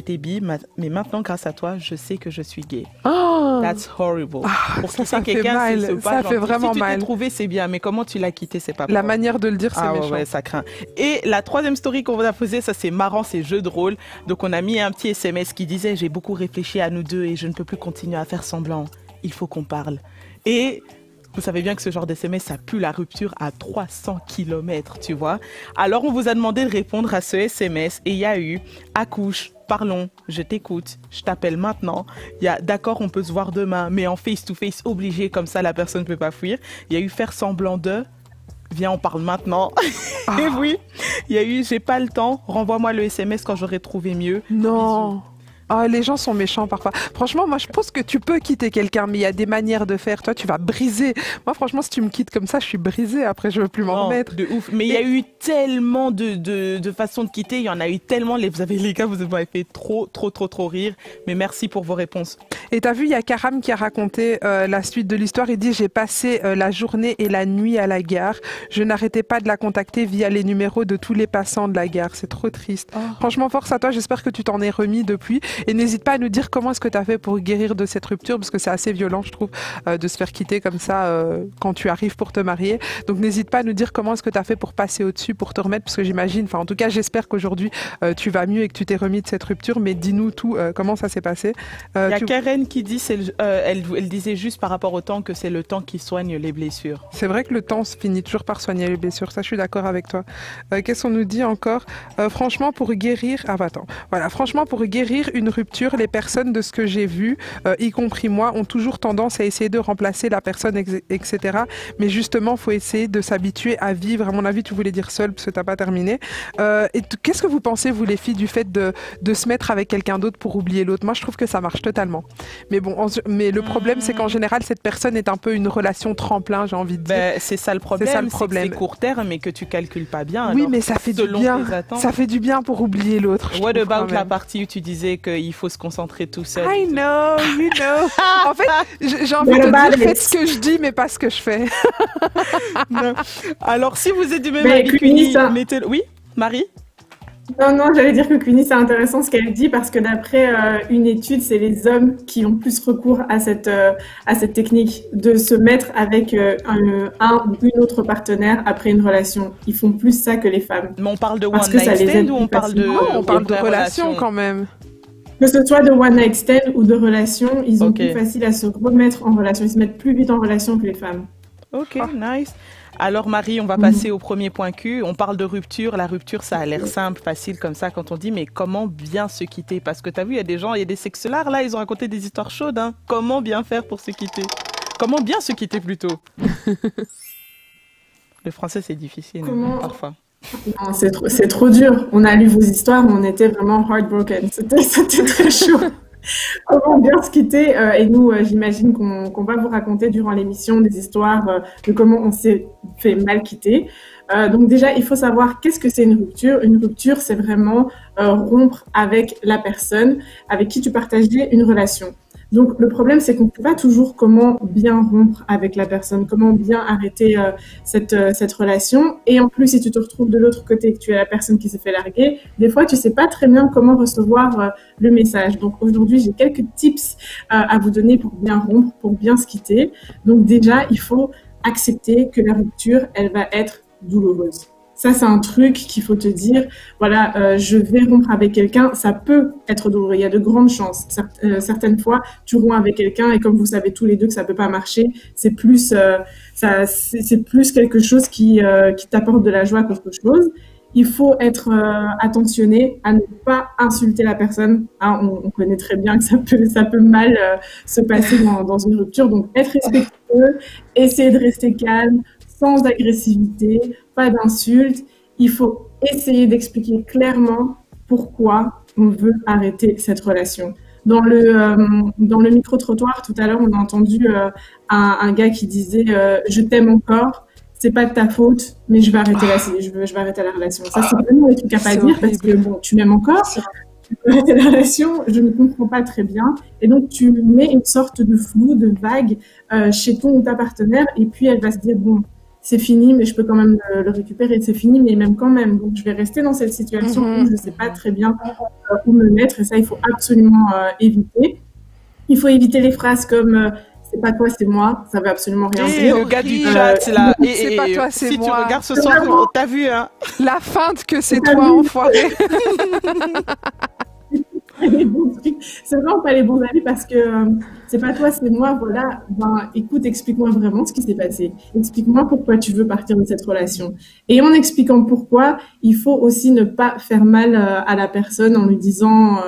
j'étais bi, mais maintenant, grâce à toi, je sais que je suis gay. Oh That's horrible. Pour ça fait mal. Ça fait vraiment mal. Si tu t'es trouvé, c'est bien, mais comment tu l'as quitté, c'est pas La manière de le dire, c'est méchant. Ouais, ça craint. Et la troisième story qu'on vous a posée, ça c'est marrant, c'est jeu de rôle. Donc on a mis un petit SMS qui disait « J'ai beaucoup réfléchi à nous deux et je ne peux plus continuer à faire semblant. Il faut qu'on parle. » Et vous savez bien que ce genre d'SMS, ça pue la rupture à 300 km, tu vois. Alors on vous a demandé de répondre à ce SMS et il y a eu « Accouche, parlons, je t'écoute, je t'appelle maintenant. » Il y a « D'accord, on peut se voir demain, mais en face-to-face obligé, comme ça la personne ne peut pas fuir. » Il y a eu « Faire semblant de... » Viens, on parle maintenant. Et oui, il y a eu « J'ai pas le temps, renvoie-moi le SMS quand j'aurai trouvé mieux. » Non. Bisous. Ah, les gens sont méchants parfois. Franchement, moi, je pense que tu peux quitter quelqu'un, mais il y a des manières de faire. Toi, tu vas briser. Moi, franchement, si tu me quittes comme ça, je suis brisée. Après, je veux plus m'en remettre. De ouf. Mais il y a eu tellement de façons de quitter. Il y en a eu tellement. Les gars, vous m'avez fait trop rire. Mais merci pour vos réponses. Et t'as vu, il y a Karam qui a raconté la suite de l'histoire. Il dit « J'ai passé la journée et la nuit à la gare. Je n'arrêtais pas de la contacter via les numéros de tous les passants de la gare. C'est trop triste. Oh. Franchement, force à toi. J'espère que tu t'en es remis depuis. Et n'hésite pas à nous dire comment est-ce que tu as fait pour guérir de cette rupture, parce que c'est assez violent, je trouve, de se faire quitter comme ça quand tu arrives pour te marier. Donc n'hésite pas à nous dire comment est-ce que tu as fait pour passer au-dessus, pour te remettre, parce que j'imagine, enfin en tout cas j'espère qu'aujourd'hui tu vas mieux et que tu t'es remis de cette rupture, mais dis-nous tout, comment ça s'est passé. Il y a Karen qui dit, elle disait juste par rapport au temps que c'est le temps qui soigne les blessures. C'est vrai que le temps se finit toujours par soigner les blessures, ça je suis d'accord avec toi. Qu'est-ce qu'on nous dit encore? Franchement, pour guérir... Ah bah attends, voilà, franchement, pour guérir une rupture, les personnes, de ce que j'ai vu, y compris moi, ont toujours tendance à essayer de remplacer la personne, etc. Mais justement, il faut essayer de s'habituer à vivre. À mon avis, tu voulais dire seul, parce que tu n'as pas terminé. Et qu'est-ce que vous pensez, vous les filles, du fait de se mettre avec quelqu'un d'autre pour oublier l'autre? Moi, je trouve que ça marche totalement. Mais bon, mais le problème, c'est qu'en général, cette personne est un peu une relation tremplin, j'ai envie de dire. C'est ça le problème. C'est court terme, mais que tu calcules pas bien. Oui, mais ça fait du bien. Ça fait du bien pour oublier l'autre. What about la partie où tu disais qu'il faut se concentrer tout seul? I know, you know. En fait, j'ai envie de dire, faites ce que je dis, mais pas ce que je fais. Alors, si vous êtes du même avis qu'Uni, mettez-le... Oui, Marie? Non, j'allais dire que Queenie, c'est intéressant ce qu'elle dit, parce que d'après une étude, c'est les hommes qui ont plus recours à cette technique de se mettre avec un ou une autre partenaire après une relation. Ils font plus ça que les femmes. Mais on parle de one night stand ou on parle de... on parle de relation quand même. Que ce soit de one night stand ou de relation, ils ont plus facile à se remettre en relation. Ils se mettent plus vite en relation que les femmes. Ok, nice. Alors Marie, on va passer au premier point Q. On parle de rupture. La rupture, ça a l'air simple, facile comme ça quand on dit, mais comment bien se quitter? Parce que tu as vu, il y a des gens, il y a des sexulards là, ils ont raconté des histoires chaudes. Hein. Comment bien faire pour se quitter? Comment bien se quitter plutôt? Le français, c'est difficile parfois. Non, c'est trop dur. On a lu vos histoires, on était vraiment heartbroken. C'était très chaud. Comment bien se quitter? Et nous, j'imagine qu'on va vous raconter durant l'émission des histoires de comment on s'est fait mal quitter. Donc déjà, il faut savoir qu'est-ce que c'est une rupture. Une rupture, c'est vraiment rompre avec la personne avec qui tu partageais une relation. Donc le problème, c'est qu'on ne sait pas toujours comment bien rompre avec la personne, comment bien arrêter cette relation. Et en plus, si tu te retrouves de l'autre côté, que tu es la personne qui s'est fait larguer, des fois, tu ne sais pas très bien comment recevoir le message. Donc aujourd'hui, j'ai quelques tips à vous donner pour bien rompre, pour bien se quitter. Donc déjà, il faut accepter que la rupture, elle va être douloureuse. Ça, c'est un truc qu'il faut te dire. Voilà, je vais rompre avec quelqu'un. Ça peut être douloureux. Il y a de grandes chances. Certaines fois, tu romps avec quelqu'un et comme vous savez tous les deux que ça peut pas marcher, c'est plus quelque chose qui t'apporte de la joie qu'autre chose. Il faut être attentionné à ne pas insulter la personne. Hein, on connaît très bien que ça peut mal se passer dans une rupture. Donc, être respectueux, essayer de rester calme, sans agressivité, pas d'insultes. Il faut essayer d'expliquer clairement pourquoi on veut arrêter cette relation. Dans le micro-trottoir, tout à l'heure, on a entendu un gars qui disait « Je t'aime encore, c'est pas de ta faute, mais je vais arrêter la relation. » Ça, c'est vraiment un truc à pas dire parce que bon, tu m'aimes encore, tu peux arrêter la relation, je ne comprends pas très bien. Et donc, tu mets une sorte de flou, de vague chez ton ou ta partenaire et puis elle va se dire « Bon, c'est fini, mais je peux quand même le récupérer. C'est fini, mais il m'aime quand même. Donc, je vais rester dans cette situation où je ne sais pas très bien où me mettre. Et ça, il faut absolument éviter. Il faut éviter les phrases comme c'est pas toi, c'est moi. Ça veut absolument rien dire. Le gars du chat, là. C'est pas toi, c'est si moi. Si tu regardes ce soir, t'as vu, hein. La feinte que c'est toi, enfoiré. C'est vraiment pas les bons avis parce que c'est pas toi, c'est moi, voilà. Ben, écoute, explique-moi vraiment ce qui s'est passé. Explique-moi pourquoi tu veux partir de cette relation. Et en expliquant pourquoi, il faut aussi ne pas faire mal à la personne en lui disant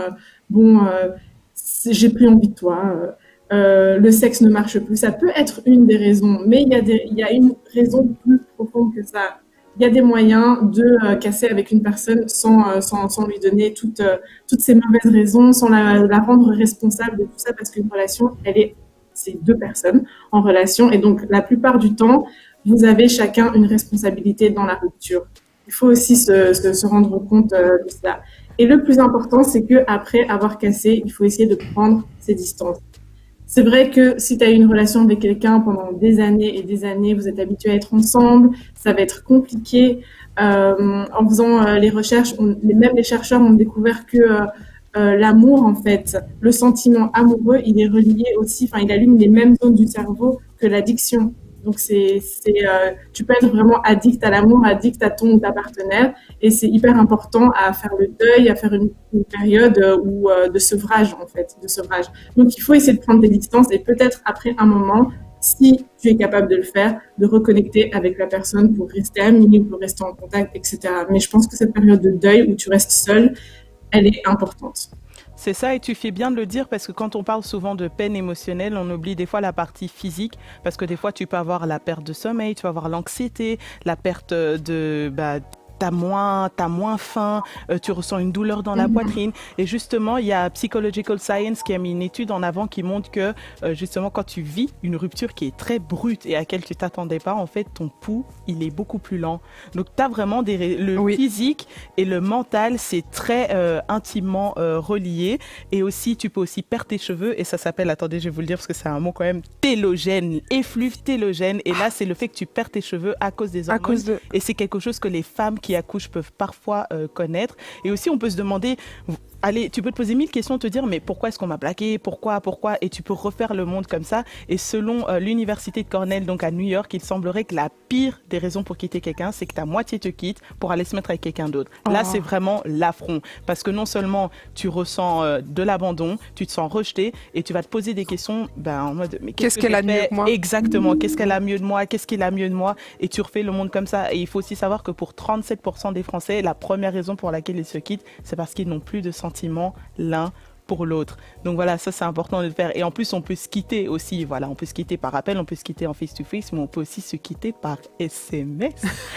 j'ai pris envie de toi, le sexe ne marche plus. Ça peut être une des raisons, mais il y a une raison plus profonde que ça. Il y a des moyens de casser avec une personne sans lui donner toutes ces mauvaises raisons, sans la rendre responsable de tout ça, parce qu'une relation, c'est deux personnes en relation. Et donc, la plupart du temps, vous avez chacun une responsabilité dans la rupture. Il faut aussi se rendre compte de ça. Et le plus important, c'est qu'après avoir cassé, il faut essayer de prendre ses distances. C'est vrai que si tu as eu une relation avec quelqu'un pendant des années et des années, vous êtes habitués à être ensemble, ça va être compliqué. En faisant les recherches, même les chercheurs ont découvert que l'amour, en fait, le sentiment amoureux, il est relié aussi, il allume les mêmes zones du cerveau que l'addiction. Donc, tu peux être vraiment addict à l'amour, addict à ton ou ta partenaire, et c'est hyper important à faire le deuil, à faire une période de sevrage, en fait, de sevrage. Donc, il faut essayer de prendre tes distances et peut-être après un moment, si tu es capable de le faire, de reconnecter avec la personne pour rester amis, pour rester en contact, etc. Mais je pense que cette période de deuil où tu restes seul, elle est importante. C'est ça, et tu fais bien de le dire parce que quand on parle souvent de peine émotionnelle, on oublie des fois la partie physique parce que des fois tu peux avoir la perte de sommeil, tu vas avoir l'anxiété, la perte de... T'as moins faim, tu ressens une douleur dans la poitrine. Et justement, il y a Psychological Science qui a mis une étude en avant qui montre que justement, quand tu vis une rupture qui est très brute et à laquelle tu t'attendais pas, en fait, ton pouls, il est beaucoup plus lent. Donc, tu as vraiment le physique et le mental, c'est très intimement relié. Et aussi, tu peux aussi perdre tes cheveux et ça s'appelle, attendez, je vais vous le dire parce que c'est un mot quand même, télogène, effluve télogène. Et là, c'est le fait que tu perds tes cheveux à cause des hormones. Et c'est quelque chose que les femmes qui accouchent peuvent parfois connaître. Et aussi, on peut se demander, allez, tu peux te poser 1000 questions, te dire, mais pourquoi est-ce qu'on m'a plaqué? Pourquoi? Et tu peux refaire le monde comme ça. Et selon l'université de Cornell, donc à New York, il semblerait que la pire des raisons pour quitter quelqu'un, c'est que ta moitié te quitte pour aller se mettre avec quelqu'un d'autre. Là, c'est vraiment l'affront. Parce que non seulement tu ressens de l'abandon, tu te sens rejeté et tu vas te poser des questions en mode, mais qu'est-ce qu'elle a mieux que moi? Exactement. Qu'est-ce qu'elle a mieux de moi? Qu'est-ce qu'il a mieux de moi? Et tu refais le monde comme ça. Et il faut aussi savoir que pour 37% des Français, la première raison pour laquelle ils se quittent, c'est parce qu'ils n'ont plus de sentiments l'un pour l'autre. Donc voilà, ça c'est important de le faire. Et en plus, on peut se quitter aussi. Voilà, on peut se quitter par appel, on peut se quitter en face-to-face, mais on peut aussi se quitter par SMS.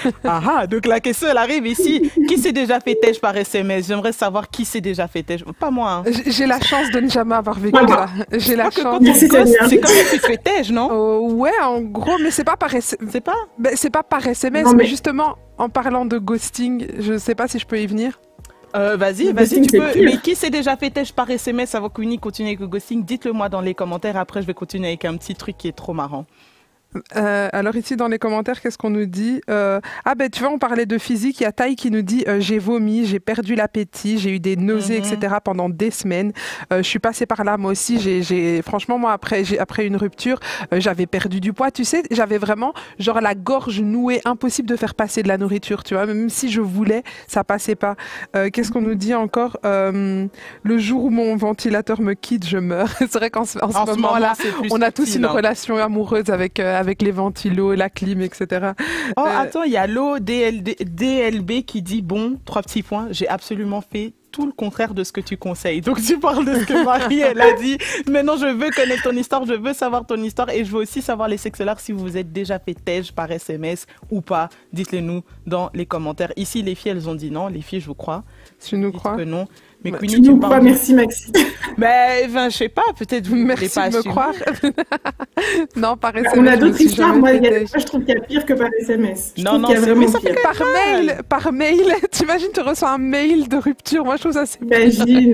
Donc la question, elle arrive ici. Qui s'est déjà fait têche par SMS? J'aimerais savoir qui s'est déjà fait têche. Pas moi. Hein. J'ai la chance de ne jamais avoir vécu ça. J'ai la chance. C'est comme si tu te fais têche, non? Ouais, en gros, mais c'est pas par SMS. C'est pas par SMS, mais justement, en parlant de ghosting, je sais pas si je peux y venir. Vas-y, tu peux. Mais qui s'est déjà fait têche par SMS avant qu'Uni continue avec le ghosting? Dites-le moi dans les commentaires. Après, je vais continuer avec un petit truc qui est trop marrant. Alors ici dans les commentaires, qu'est-ce qu'on nous dit? Tu vois, on parlait de physique. Il y a Taï qui nous dit j'ai vomi, j'ai perdu l'appétit, j'ai eu des nausées, etc. pendant des semaines. Je suis passée par là moi aussi. Franchement, moi après une rupture, j'avais perdu du poids. Tu sais, j'avais vraiment genre la gorge nouée, impossible de faire passer de la nourriture. Tu vois, même si je voulais, ça passait pas. Qu'est-ce qu'on nous dit encore? Le jour où mon ventilateur me quitte, je meurs. C'est vrai qu'en ce moment-là, on a tous une relation amoureuse avec les ventilos, la clim, etc. Attends, il y a DLB qui dit, bon, 3 petits points, j'ai absolument fait tout le contraire de ce que tu conseilles. Donc tu parles de ce que Marie, elle a dit. Maintenant, je veux connaître ton histoire, je veux savoir ton histoire et je veux aussi savoir les sexologues si vous vous êtes déjà fait têche par SMS ou pas. Dites-le nous dans les commentaires. Ici, les filles, elles ont dit non. Les filles, je vous crois. Tu nous crois? Que non. Mais Queenie, tu nous crois, merci Maxime. Je sais pas, peut-être vous merci pas de me croire. Non, par SMS. On a d'autres histoires. Moi, je trouve qu'il y a pire que par SMS. Non, mais ça fait par mail. T'imagines, tu reçois un mail de rupture. Moi, je trouve ça c'est. Imagine.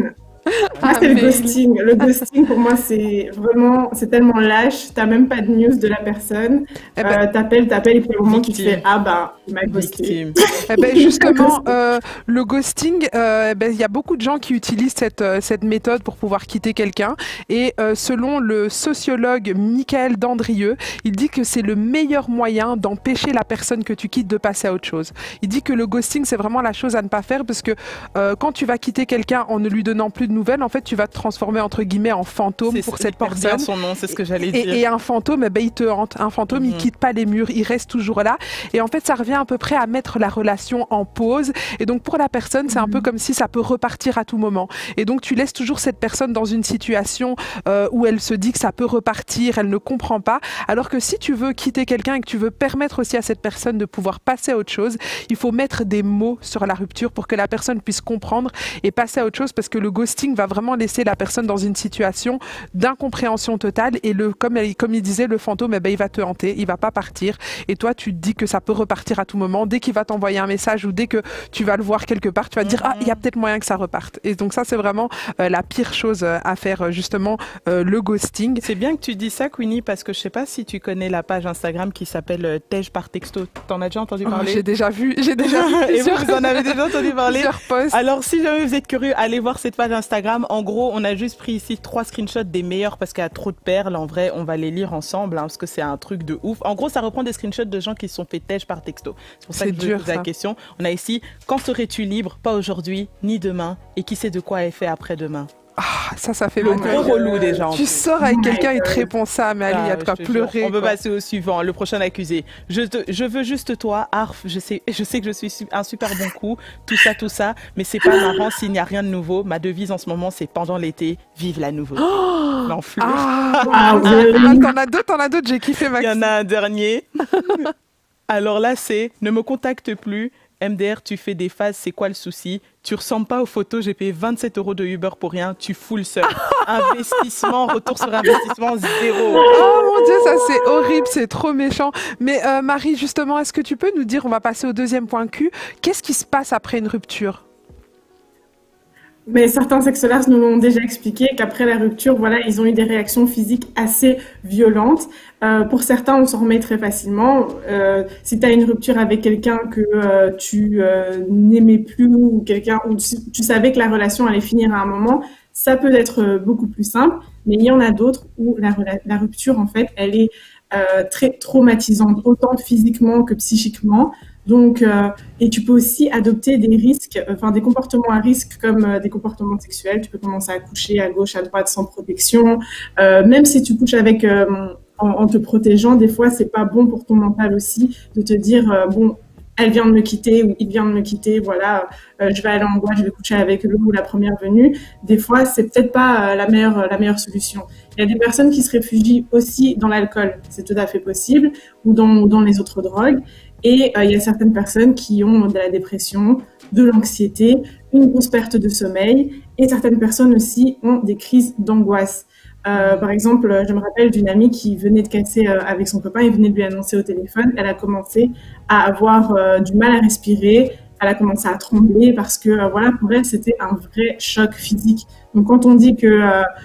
Moi, c'est le ghosting. Le ghosting, pour moi, c'est tellement lâche. T'as même pas de news de la personne. T'appelles, et puis au moment tu te fais, ah bah, il m'a ghosté. Justement, le ghosting, il y a beaucoup de gens qui utilisent cette méthode pour pouvoir quitter quelqu'un. Et selon le sociologue Michael Dandrieux, il dit que c'est le meilleur moyen d'empêcher la personne que tu quittes de passer à autre chose. Il dit que le ghosting, c'est vraiment la chose à ne pas faire parce que quand tu vas quitter quelqu'un en ne lui donnant plus de nouvelles, en fait, tu vas te transformer entre guillemets en fantôme pour cette personne. Bien son nom, c'est ce que j'allais dire. Et un fantôme, il te hante. Un fantôme, il quitte pas les murs, il reste toujours là. Et en fait, ça revient à peu près à mettre la relation en pause. Et donc, pour la personne, c'est un peu comme si ça peut repartir à tout moment. Et donc, tu laisses toujours cette personne dans une situation où elle se dit que ça peut repartir, elle ne comprend pas. Alors que si tu veux quitter quelqu'un et que tu veux permettre aussi à cette personne de pouvoir passer à autre chose, il faut mettre des mots sur la rupture pour que la personne puisse comprendre et passer à autre chose, parce que le ghosting va vraiment laisser la personne dans une situation d'incompréhension totale. Et comme il disait, le fantôme, il va te hanter, il va pas partir. Et toi, tu te dis que ça peut repartir à tout moment. Dès qu'il va t'envoyer un message ou dès que tu vas le voir quelque part, tu vas te dire, ah, il y a peut-être moyen que ça reparte. Et donc ça, c'est vraiment la pire chose à faire, justement, le ghosting. C'est bien que tu dis ça, Queenie, parce que je sais pas si tu connais la page Instagram qui s'appelle Tej par texto. T'en as déjà entendu parler? J'ai déjà vu. Et vous en avez déjà entendu parler? Posts. Alors, si jamais vous êtes curieux, allez voir cette page Instagram. En gros, on a juste pris ici 3 screenshots des meilleurs parce qu'il y a trop de perles. En vrai, on va les lire ensemble parce que c'est un truc de ouf. En gros, ça reprend des screenshots de gens qui se sont fait Tej par texto. C'est pour ça que je vous pose la question. On a ici, quand serais-tu libre? Pas aujourd'hui, ni demain. Et qui sait de quoi elle fait après-demain? Ah, ça fait le gros relou déjà. Tu sors avec quelqu'un, il te répond ça, mais allez, il y a de quoi pleurer. On peut passer au suivant, le prochain accusé. Je veux juste toi, Arf. Je sais que je suis un super bon coup, tout ça, mais c'est pas marrant s'il n'y a rien de nouveau. Ma devise en ce moment, c'est pendant l'été, vive la nouveauté. L'enflure. T'en as d'autres, j'ai kiffé, Max. Il y en a un dernier. Alors là, c'est ne me contacte plus. MDR, tu fais des phases, c'est quoi le souci? Tu ressembles pas aux photos, j'ai payé 27 € de Uber pour rien, tu fous le seul. Investissement, retour sur investissement, 0. Oh mon Dieu, ça c'est horrible, c'est trop méchant. Mais Marie, justement, est-ce que tu peux nous dire, on va passer au deuxième point Q, qu'est-ce qui se passe après une rupture? Mais certains sexologues nous l'ont déjà expliqué qu'après la rupture, voilà, ils ont eu des réactions physiques assez violentes. Pour certains, on s'en remet très facilement. Si tu as une rupture avec quelqu'un que tu n'aimais plus ou quelqu'un où tu savais que la relation allait finir à un moment, ça peut être beaucoup plus simple. Mais il y en a d'autres où la rupture, en fait, elle est très traumatisante, autant physiquement que psychiquement. Donc, et tu peux aussi adopter des risques, des comportements à risque comme des comportements sexuels. Tu peux commencer à coucher à gauche, à droite sans protection. Même si tu couches avec en te protégeant, des fois c'est pas bon pour ton mental aussi de te dire bon, elle vient de me quitter ou il vient de me quitter. Voilà, je vais aller en boîte, je vais coucher avec le ou la première venue. Des fois, c'est peut-être pas la meilleure solution. Il y a des personnes qui se réfugient aussi dans l'alcool, c'est tout à fait possible, ou dans les autres drogues. Et il y a certaines personnes qui ont de la dépression, de l'anxiété, une grosse perte de sommeil, et certaines personnes aussi ont des crises d'angoisse. Par exemple, je me rappelle d'une amie qui venait de casser avec son copain, il venait de lui annoncer au téléphone, elle a commencé à avoir du mal à respirer, elle a commencé à trembler parce que voilà, pour elle, c'était un vrai choc physique. Donc quand on dit que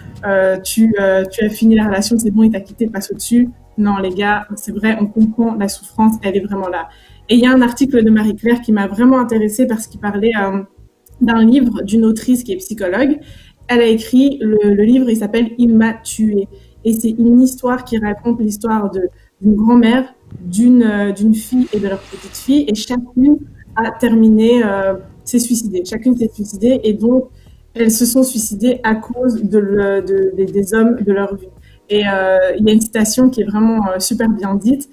tu as fini la relation, c'est bon, il t'a quitté, passe au-dessus. Non, les gars, c'est vrai, on comprend la souffrance, elle est vraiment là. Et il y a un article de Marie-Claire qui m'a vraiment intéressée parce qu'il parlait d'un livre d'une autrice qui est psychologue. Elle a écrit le livre, il s'appelle « Il m'a tué ». Et c'est une histoire qui raconte l'histoire d'une grand-mère, d'une fille et de leur petite fille. Et chacune a terminé, s'est suicidée. Chacune s'est suicidée et donc elles se sont suicidées à cause des hommes de leur vie. Et il y a une citation qui est vraiment super bien dite.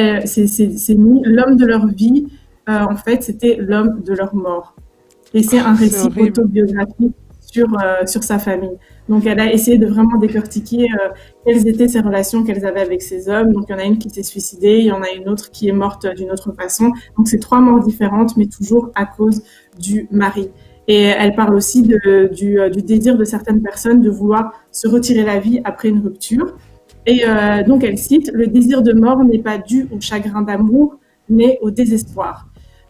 C'est mis l'homme de leur vie, en fait, c'était l'homme de leur mort. Et c'est un récit autobiographique sur sa famille. Donc, elle a essayé de vraiment décortiquer quelles étaient ses relations qu'elles avaient avec ces hommes. Donc, il y en a une qui s'est suicidée, il y en a une autre qui est morte d'une autre façon. Donc, c'est 3 morts différentes, mais toujours à cause du mari. Et elle parle aussi du désir de certaines personnes de vouloir se retirer la vie après une rupture. Et donc, elle cite « Le désir de mort n'est pas dû au chagrin d'amour, mais au désespoir ».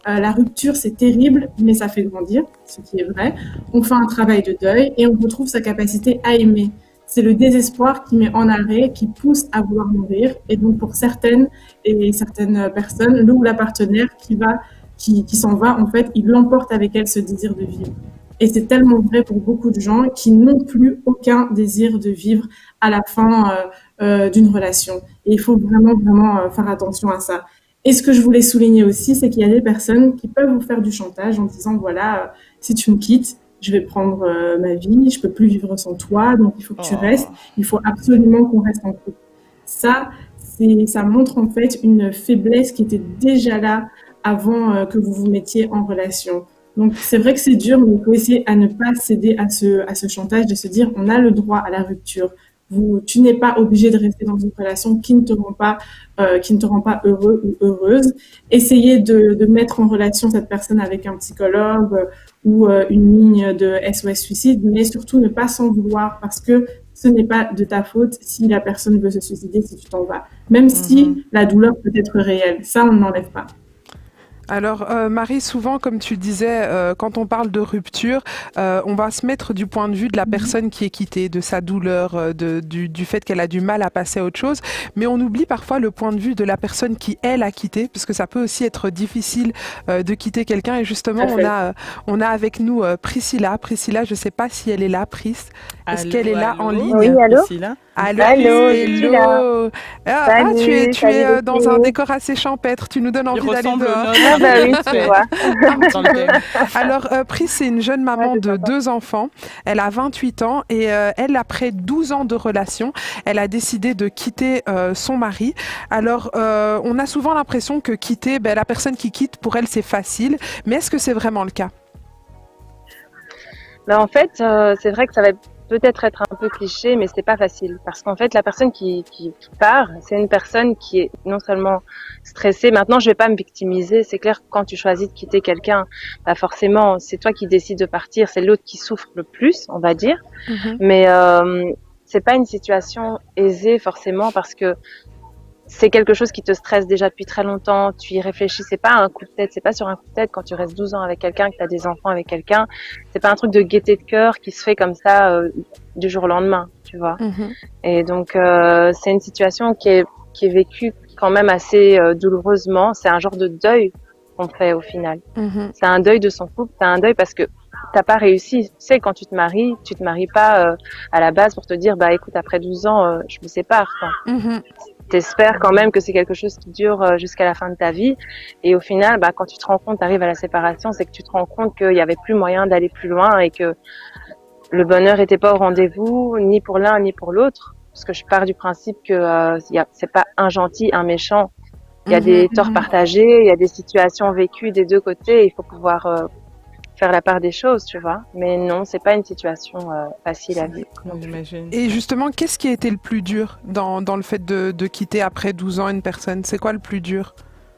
la rupture, c'est terrible, mais ça fait grandir, ce qui est vrai. On fait un travail de deuil et on retrouve sa capacité à aimer. C'est le désespoir qui met en arrêt, qui pousse à vouloir mourir. Et donc, pour certaines personnes, le ou la partenaire qui s'en va, en fait, il l'emporte avec elle ce désir de vivre. Et c'est tellement vrai pour beaucoup de gens qui n'ont plus aucun désir de vivre à la fin d'une relation. Et il faut vraiment, vraiment faire attention à ça. Et ce que je voulais souligner aussi, c'est qu'il y a des personnes qui peuvent vous faire du chantage en disant, voilà, si tu me quittes, je vais prendre ma vie, je peux plus vivre sans toi, donc il faut que tu restes, il faut absolument qu'on reste en couple. Ça montre en fait une faiblesse qui était déjà là avant que vous vous mettiez en relation. Donc c'est vrai que c'est dur, mais il faut essayer à ne pas céder à ce chantage, de se dire on a le droit à la rupture. Tu n'es pas obligé de rester dans une relation qui ne te rend pas heureux ou heureuse. Essayez de mettre en relation cette personne avec un psychologue ou une ligne de SOS suicide, mais surtout ne pas s'en vouloir parce que ce n'est pas de ta faute si la personne veut se suicider, si tu t'en vas. Même si la douleur peut être réelle, ça on n'enlève pas. Alors Marie, souvent comme tu disais, quand on parle de rupture, on va se mettre du point de vue de la personne qui est quittée, de sa douleur, du fait qu'elle a du mal à passer à autre chose, mais on oublie parfois le point de vue de la personne qui, elle, a quitté, parce que ça peut aussi être difficile de quitter quelqu'un, et justement on a avec nous Priscilla. Priscilla, je ne sais pas si elle est là, Pris. Est-ce qu'elle est là en ligne? Oui, allô. Allô, hello. Tu es dans un décor assez champêtre, tu nous donnes envie d'aller dehors. Ah bah oui, tu vois. Alors, Pris, c'est une jeune maman de 2 enfants. Elle a 28 ans et elle, après 12 ans de relation, elle a décidé de quitter son mari. Alors, on a souvent l'impression que quitter, la personne qui quitte, pour elle, c'est facile. Mais est-ce que c'est vraiment le cas? En fait, c'est vrai que ça va peut-être être un peu cliché, mais c'est pas facile. Parce qu'en fait, la personne qui part, c'est une personne qui est non seulement stressée. Maintenant, je vais pas me victimiser. C'est clair que quand tu choisis de quitter quelqu'un, forcément, c'est toi qui décides de partir. C'est l'autre qui souffre le plus, on va dire. Mais c'est pas une situation aisée forcément parce que c'est quelque chose qui te stresse déjà depuis très longtemps, tu y réfléchis, c'est pas un coup de tête, c'est pas sur un coup de tête quand tu restes 12 ans avec quelqu'un, que tu as des enfants avec quelqu'un, c'est pas un truc de gaieté de cœur qui se fait comme ça du jour au lendemain, tu vois. Et donc c'est une situation qui est vécue quand même assez douloureusement, c'est un genre de deuil qu'on fait au final. C'est un deuil de son couple, c'est un deuil parce que t'as pas réussi. Tu sais, quand tu te maries pas à la base pour te dire écoute, après 12 ans, je me sépare, quoi. T'espères quand même que c'est quelque chose qui dure jusqu'à la fin de ta vie. Et au final, quand tu te rends compte, t'arrives à la séparation, c'est que tu te rends compte qu'il y avait plus moyen d'aller plus loin et que le bonheur était pas au rendez-vous, ni pour l'un ni pour l'autre. Parce que je pars du principe que c'est pas un gentil, un méchant. Il y a des torts partagés, il y a des situations vécues des deux côtés. Il faut pouvoir faire la part des choses, tu vois. Mais non, c'est pas une situation facile à vivre. Et justement, qu'est-ce qui a été le plus dur dans le fait de quitter après 12 ans une personne? C'est quoi le plus dur?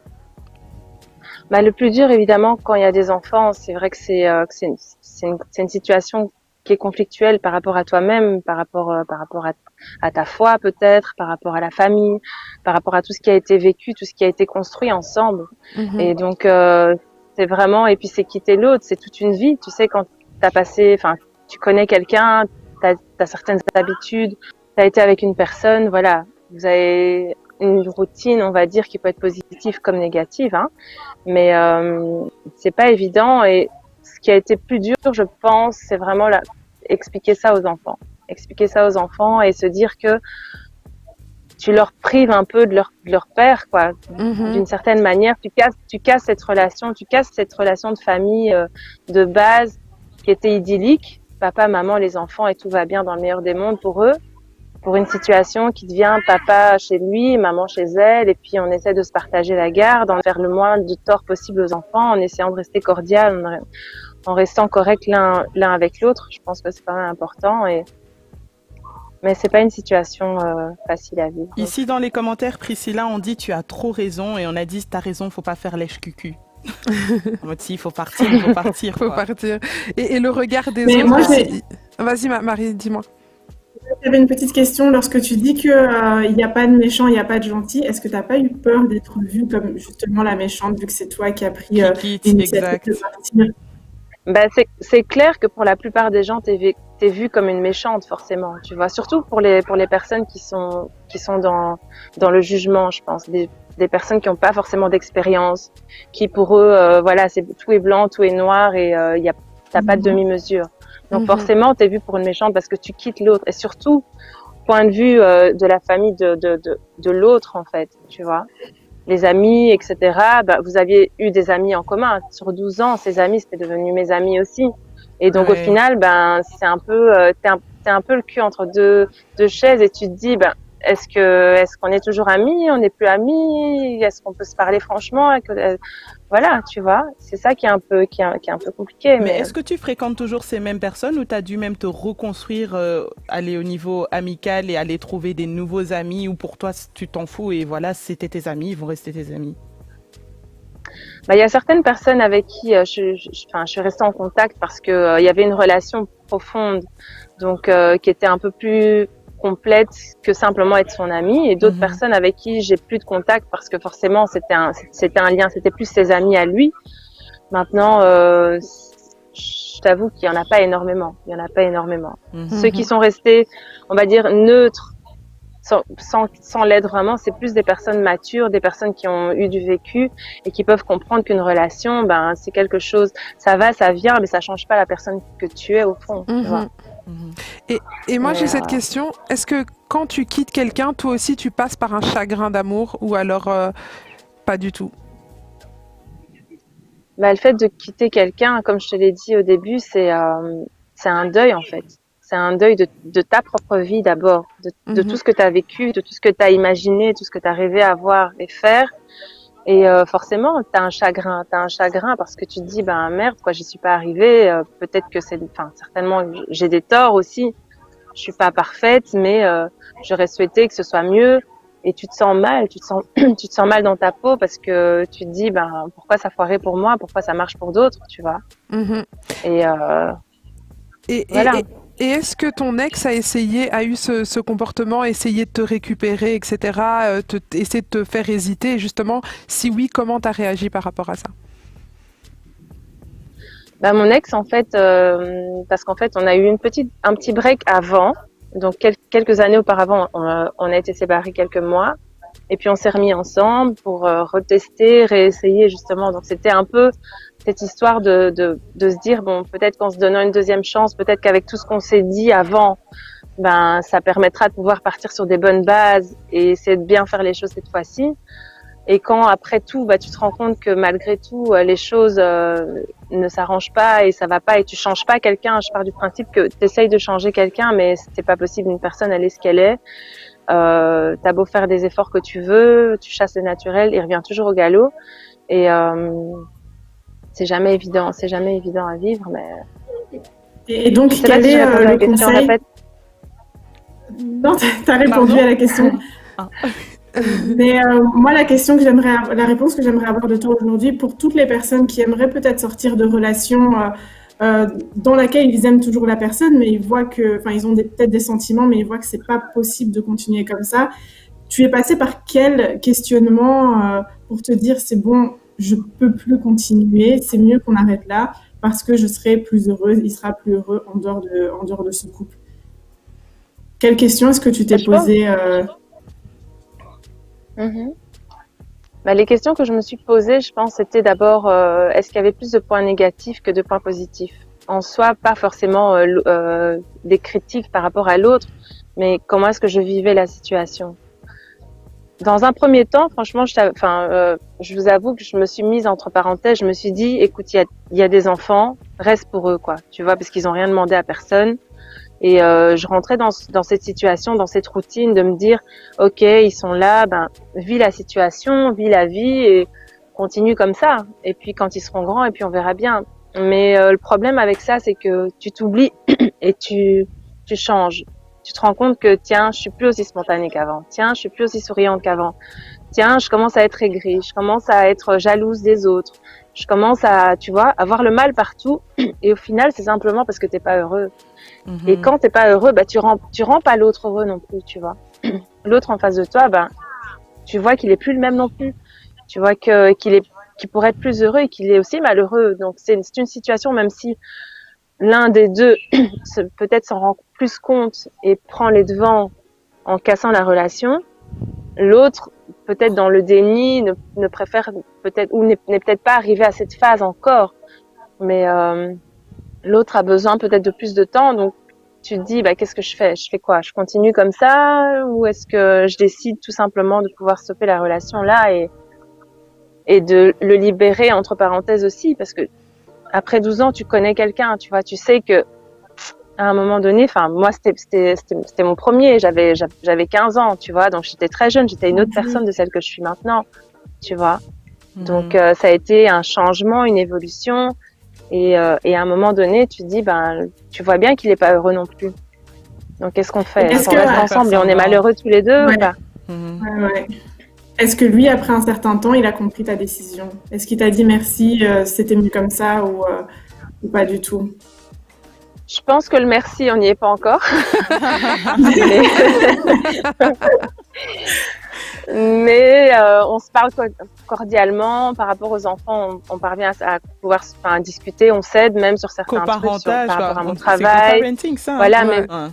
Le plus dur, évidemment, quand il y a des enfants, c'est vrai que c'est une situation qui est conflictuelle par rapport à toi-même, par rapport à ta foi peut-être, par rapport à la famille, par rapport à tout ce qui a été vécu, tout ce qui a été construit ensemble. Et donc c'est vraiment, et puis c'est quitter l'autre, c'est toute une vie. Tu sais, quand tu connais quelqu'un, t'as certaines habitudes, t'as été avec une personne, voilà, vous avez une routine, on va dire, qui peut être positive comme négative, hein. Mais c'est pas évident. Et ce qui a été plus dur, je pense, c'est vraiment expliquer ça aux enfants. Expliquer ça aux enfants et se dire que tu leur prives un peu de leur père, quoi. D'une certaine manière, tu casses cette relation de famille de base qui était idyllique. Papa, maman, les enfants et tout va bien dans le meilleur des mondes pour eux. Pour une situation qui devient papa chez lui, maman chez elle, et puis on essaie de se partager la garde, en faire le moins de tort possible aux enfants, en essayant de rester cordial, en restant correct l'un avec l'autre. Je pense que c'est quand même important. Mais c'est pas une situation facile à vivre. Ici, dans les commentaires, Priscilla, on dit tu as trop raison, et on a dit t'as raison, faut pas faire lèche-cucu. En mode, il faut partir, il faut partir. Faut partir. Et le regard des autres. Vas-y, Marie, dis-moi. j'avais une petite question. Lorsque tu dis que il n'y a pas de méchant, il n'y a pas de gentil, est-ce que tu n'as pas eu peur d'être vue comme justement la méchante, vu que c'est toi qui as pris l'initiative de partir? Bah, c'est clair que pour la plupart des gens, t'es vue comme une méchante, forcément, tu vois. Surtout pour les personnes qui sont dans le jugement, je pense. Des personnes qui n'ont pas forcément d'expérience, qui pour eux, voilà, tout est blanc, tout est noir et t'as pas de demi-mesure. Donc forcément, t'es vue pour une méchante parce que tu quittes l'autre. Et surtout, point de vue de la famille de l'autre, en fait, tu vois. Les amis, etc. Bah, vous aviez eu des amis en commun. Sur 12 ans, ces amis, c'était devenu mes amis aussi. Et donc, au final, ben, c'est un peu, t'es un peu le cul entre deux chaises et tu te dis, ben, est-ce qu'on est toujours amis? On n'est plus amis? Est-ce qu'on peut se parler franchement? Voilà, tu vois. C'est ça qui est un peu compliqué. Mais est-ce que tu fréquentes toujours ces mêmes personnes ou tu as dû même te reconstruire, aller au niveau amical et aller trouver des nouveaux amis ou pour toi, tu t'en fous et voilà, c'était tes amis, ils vont rester tes amis? Bah, il y a certaines personnes avec qui je suis restée en contact parce que il y avait une relation profonde, donc qui était un peu plus complète que simplement être son ami, et d'autres personnes avec qui j'ai plus de contact parce que forcément c'était un lien, c'était plus ses amis à lui. Maintenant, je t'avoue qu'il y en a pas énormément. Ceux qui sont restés, on va dire, neutres, sans l'être vraiment, c'est plus des personnes matures, des personnes qui ont eu du vécu et qui peuvent comprendre qu'une relation, ben, c'est quelque chose, ça va, ça vient, mais ça change pas la personne que tu es au fond. Tu vois. Et moi, j'ai cette question. Est-ce que quand tu quittes quelqu'un, toi aussi, tu passes par un chagrin d'amour ou alors pas du tout? Bah, le fait de quitter quelqu'un, comme je te l'ai dit au début, c'est un deuil en fait. C'est un deuil de ta propre vie d'abord, de tout ce que tu as vécu, de tout ce que tu as imaginé, tout ce que tu as rêvé avoir et faire. Et forcément, t'as un chagrin parce que tu te dis, ben merde, quoi, j'y suis pas arrivée. Peut-être que certainement, j'ai des torts aussi. Je suis pas parfaite, mais j'aurais souhaité que ce soit mieux. Et tu te sens mal, tu te sens mal dans ta peau parce que tu te dis, ben pourquoi ça foirait pour moi, pourquoi ça marche pour d'autres, tu vois. Et voilà. Et est-ce que ton ex a eu ce comportement, essayé de te récupérer, etc., essayer de te faire hésiter? Et justement, si oui, comment tu as réagi par rapport à ça? Bah, mon ex, en fait, parce qu'en fait, on a eu un petit break avant. Donc, quelques années auparavant, on a été séparés quelques mois. Et puis, on s'est remis ensemble pour retester, réessayer, justement. Donc, c'était un peu cette histoire de se dire, bon, peut-être qu'en se donnant une deuxième chance, peut-être qu'avec tout ce qu'on s'est dit avant, ben, ça permettra de pouvoir partir sur des bonnes bases et essayer de bien faire les choses cette fois-ci. Et quand, après tout, bah, tu te rends compte que malgré tout, les choses ne s'arrangent pas et ça va pas et tu changes pas quelqu'un. Je pars du principe que tu essayes de changer quelqu'un, mais c'est pas possible. Une personne, elle est ce qu'elle est. T'as beau faire des efforts que tu veux, tu chasses le naturel, il revient toujours au galop. Et c'est jamais évident à vivre, mais. Et donc, quel est le conseil? Non, t'as répondu à la question. Mais moi, la réponse que j'aimerais avoir de toi aujourd'hui, pour toutes les personnes qui aimeraient peut-être sortir de relations dans laquelle ils aiment toujours la personne, mais ils voient ils ont peut-être des sentiments, mais ils voient que c'est pas possible de continuer comme ça. Tu es passé par quel questionnement pour te dire c'est bon, je peux plus continuer, c'est mieux qu'on arrête là parce que je serai plus heureuse, il sera plus heureux en dehors de ce couple. Quelle question est-ce que tu t'es posée Bah, les questions que je me suis posées, je pense, c'était d'abord est-ce qu'il y avait plus de points négatifs que de points positifs? En soi, pas forcément des critiques par rapport à l'autre, mais comment est-ce que je vivais la situation? Dans un premier temps, franchement, je vous avoue que je me suis mise entre parenthèses. Je me suis dit, écoute, il y a des enfants, reste pour eux, quoi. Tu vois, parce qu'ils ont rien demandé à personne. Et je rentrais dans cette situation, dans cette routine de me dire, ok, ils sont là, ben vis la situation, vis la vie et continue comme ça. Et puis quand ils seront grands, et puis on verra bien. Mais le problème avec ça, c'est que tu t'oublies et tu changes. Tu te rends compte que tiens, je suis plus aussi spontanée qu'avant. Tiens, je suis plus aussi souriante qu'avant. tiens, je commence à être aigrie, je commence à être jalouse des autres, je commence à, tu vois, avoir le mal partout. Et au final, c'est simplement parce que t'es pas heureux. Et quand t'es pas heureux, bah, tu rends pas l'autre heureux non plus, tu vois. L'autre en face de toi, ben, tu vois qu'il est plus le même non plus. Tu vois qu'il pourrait être plus heureux et qu'il est aussi malheureux. Donc, c'est une situation, même si l'un des deux peut-être s'en rend plus compte et prend les devants en cassant la relation, l'autre, peut-être dans le déni, ne préfère peut-être, ou n'est peut-être pas arrivé à cette phase encore. Mais l'autre a besoin peut-être de plus de temps, donc tu te dis, bah, qu'est-ce que je fais? Je fais quoi? Je continue comme ça? Ou est-ce que je décide tout simplement de pouvoir stopper la relation là et de le libérer entre parenthèses aussi? Parce que après 12 ans, tu connais quelqu'un, tu vois, tu sais que à un moment donné, enfin, moi, c'était mon premier, j'avais 15 ans, tu vois, donc j'étais très jeune, j'étais une autre personne de celle que je suis maintenant, tu vois. Donc, ça a été un changement, une évolution. Et à un moment donné, tu te dis, ben, tu vois bien qu'il est pas heureux non plus. Donc, qu'est-ce qu'on fait? Est-ce qu'on reste ensemble et on est malheureux tous les deux ou pas? Ouais. Est-ce que lui, après un certain temps, il a compris ta décision? Est-ce qu'il t'a dit merci, c'était mieux comme ça ou pas du tout? Je pense que le merci, on n'y est pas encore. Mais on se parle cordialement par rapport aux enfants. On parvient à pouvoir discuter. On s'aide même sur certains trucs par rapport à mon travail. C'est ça. Voilà,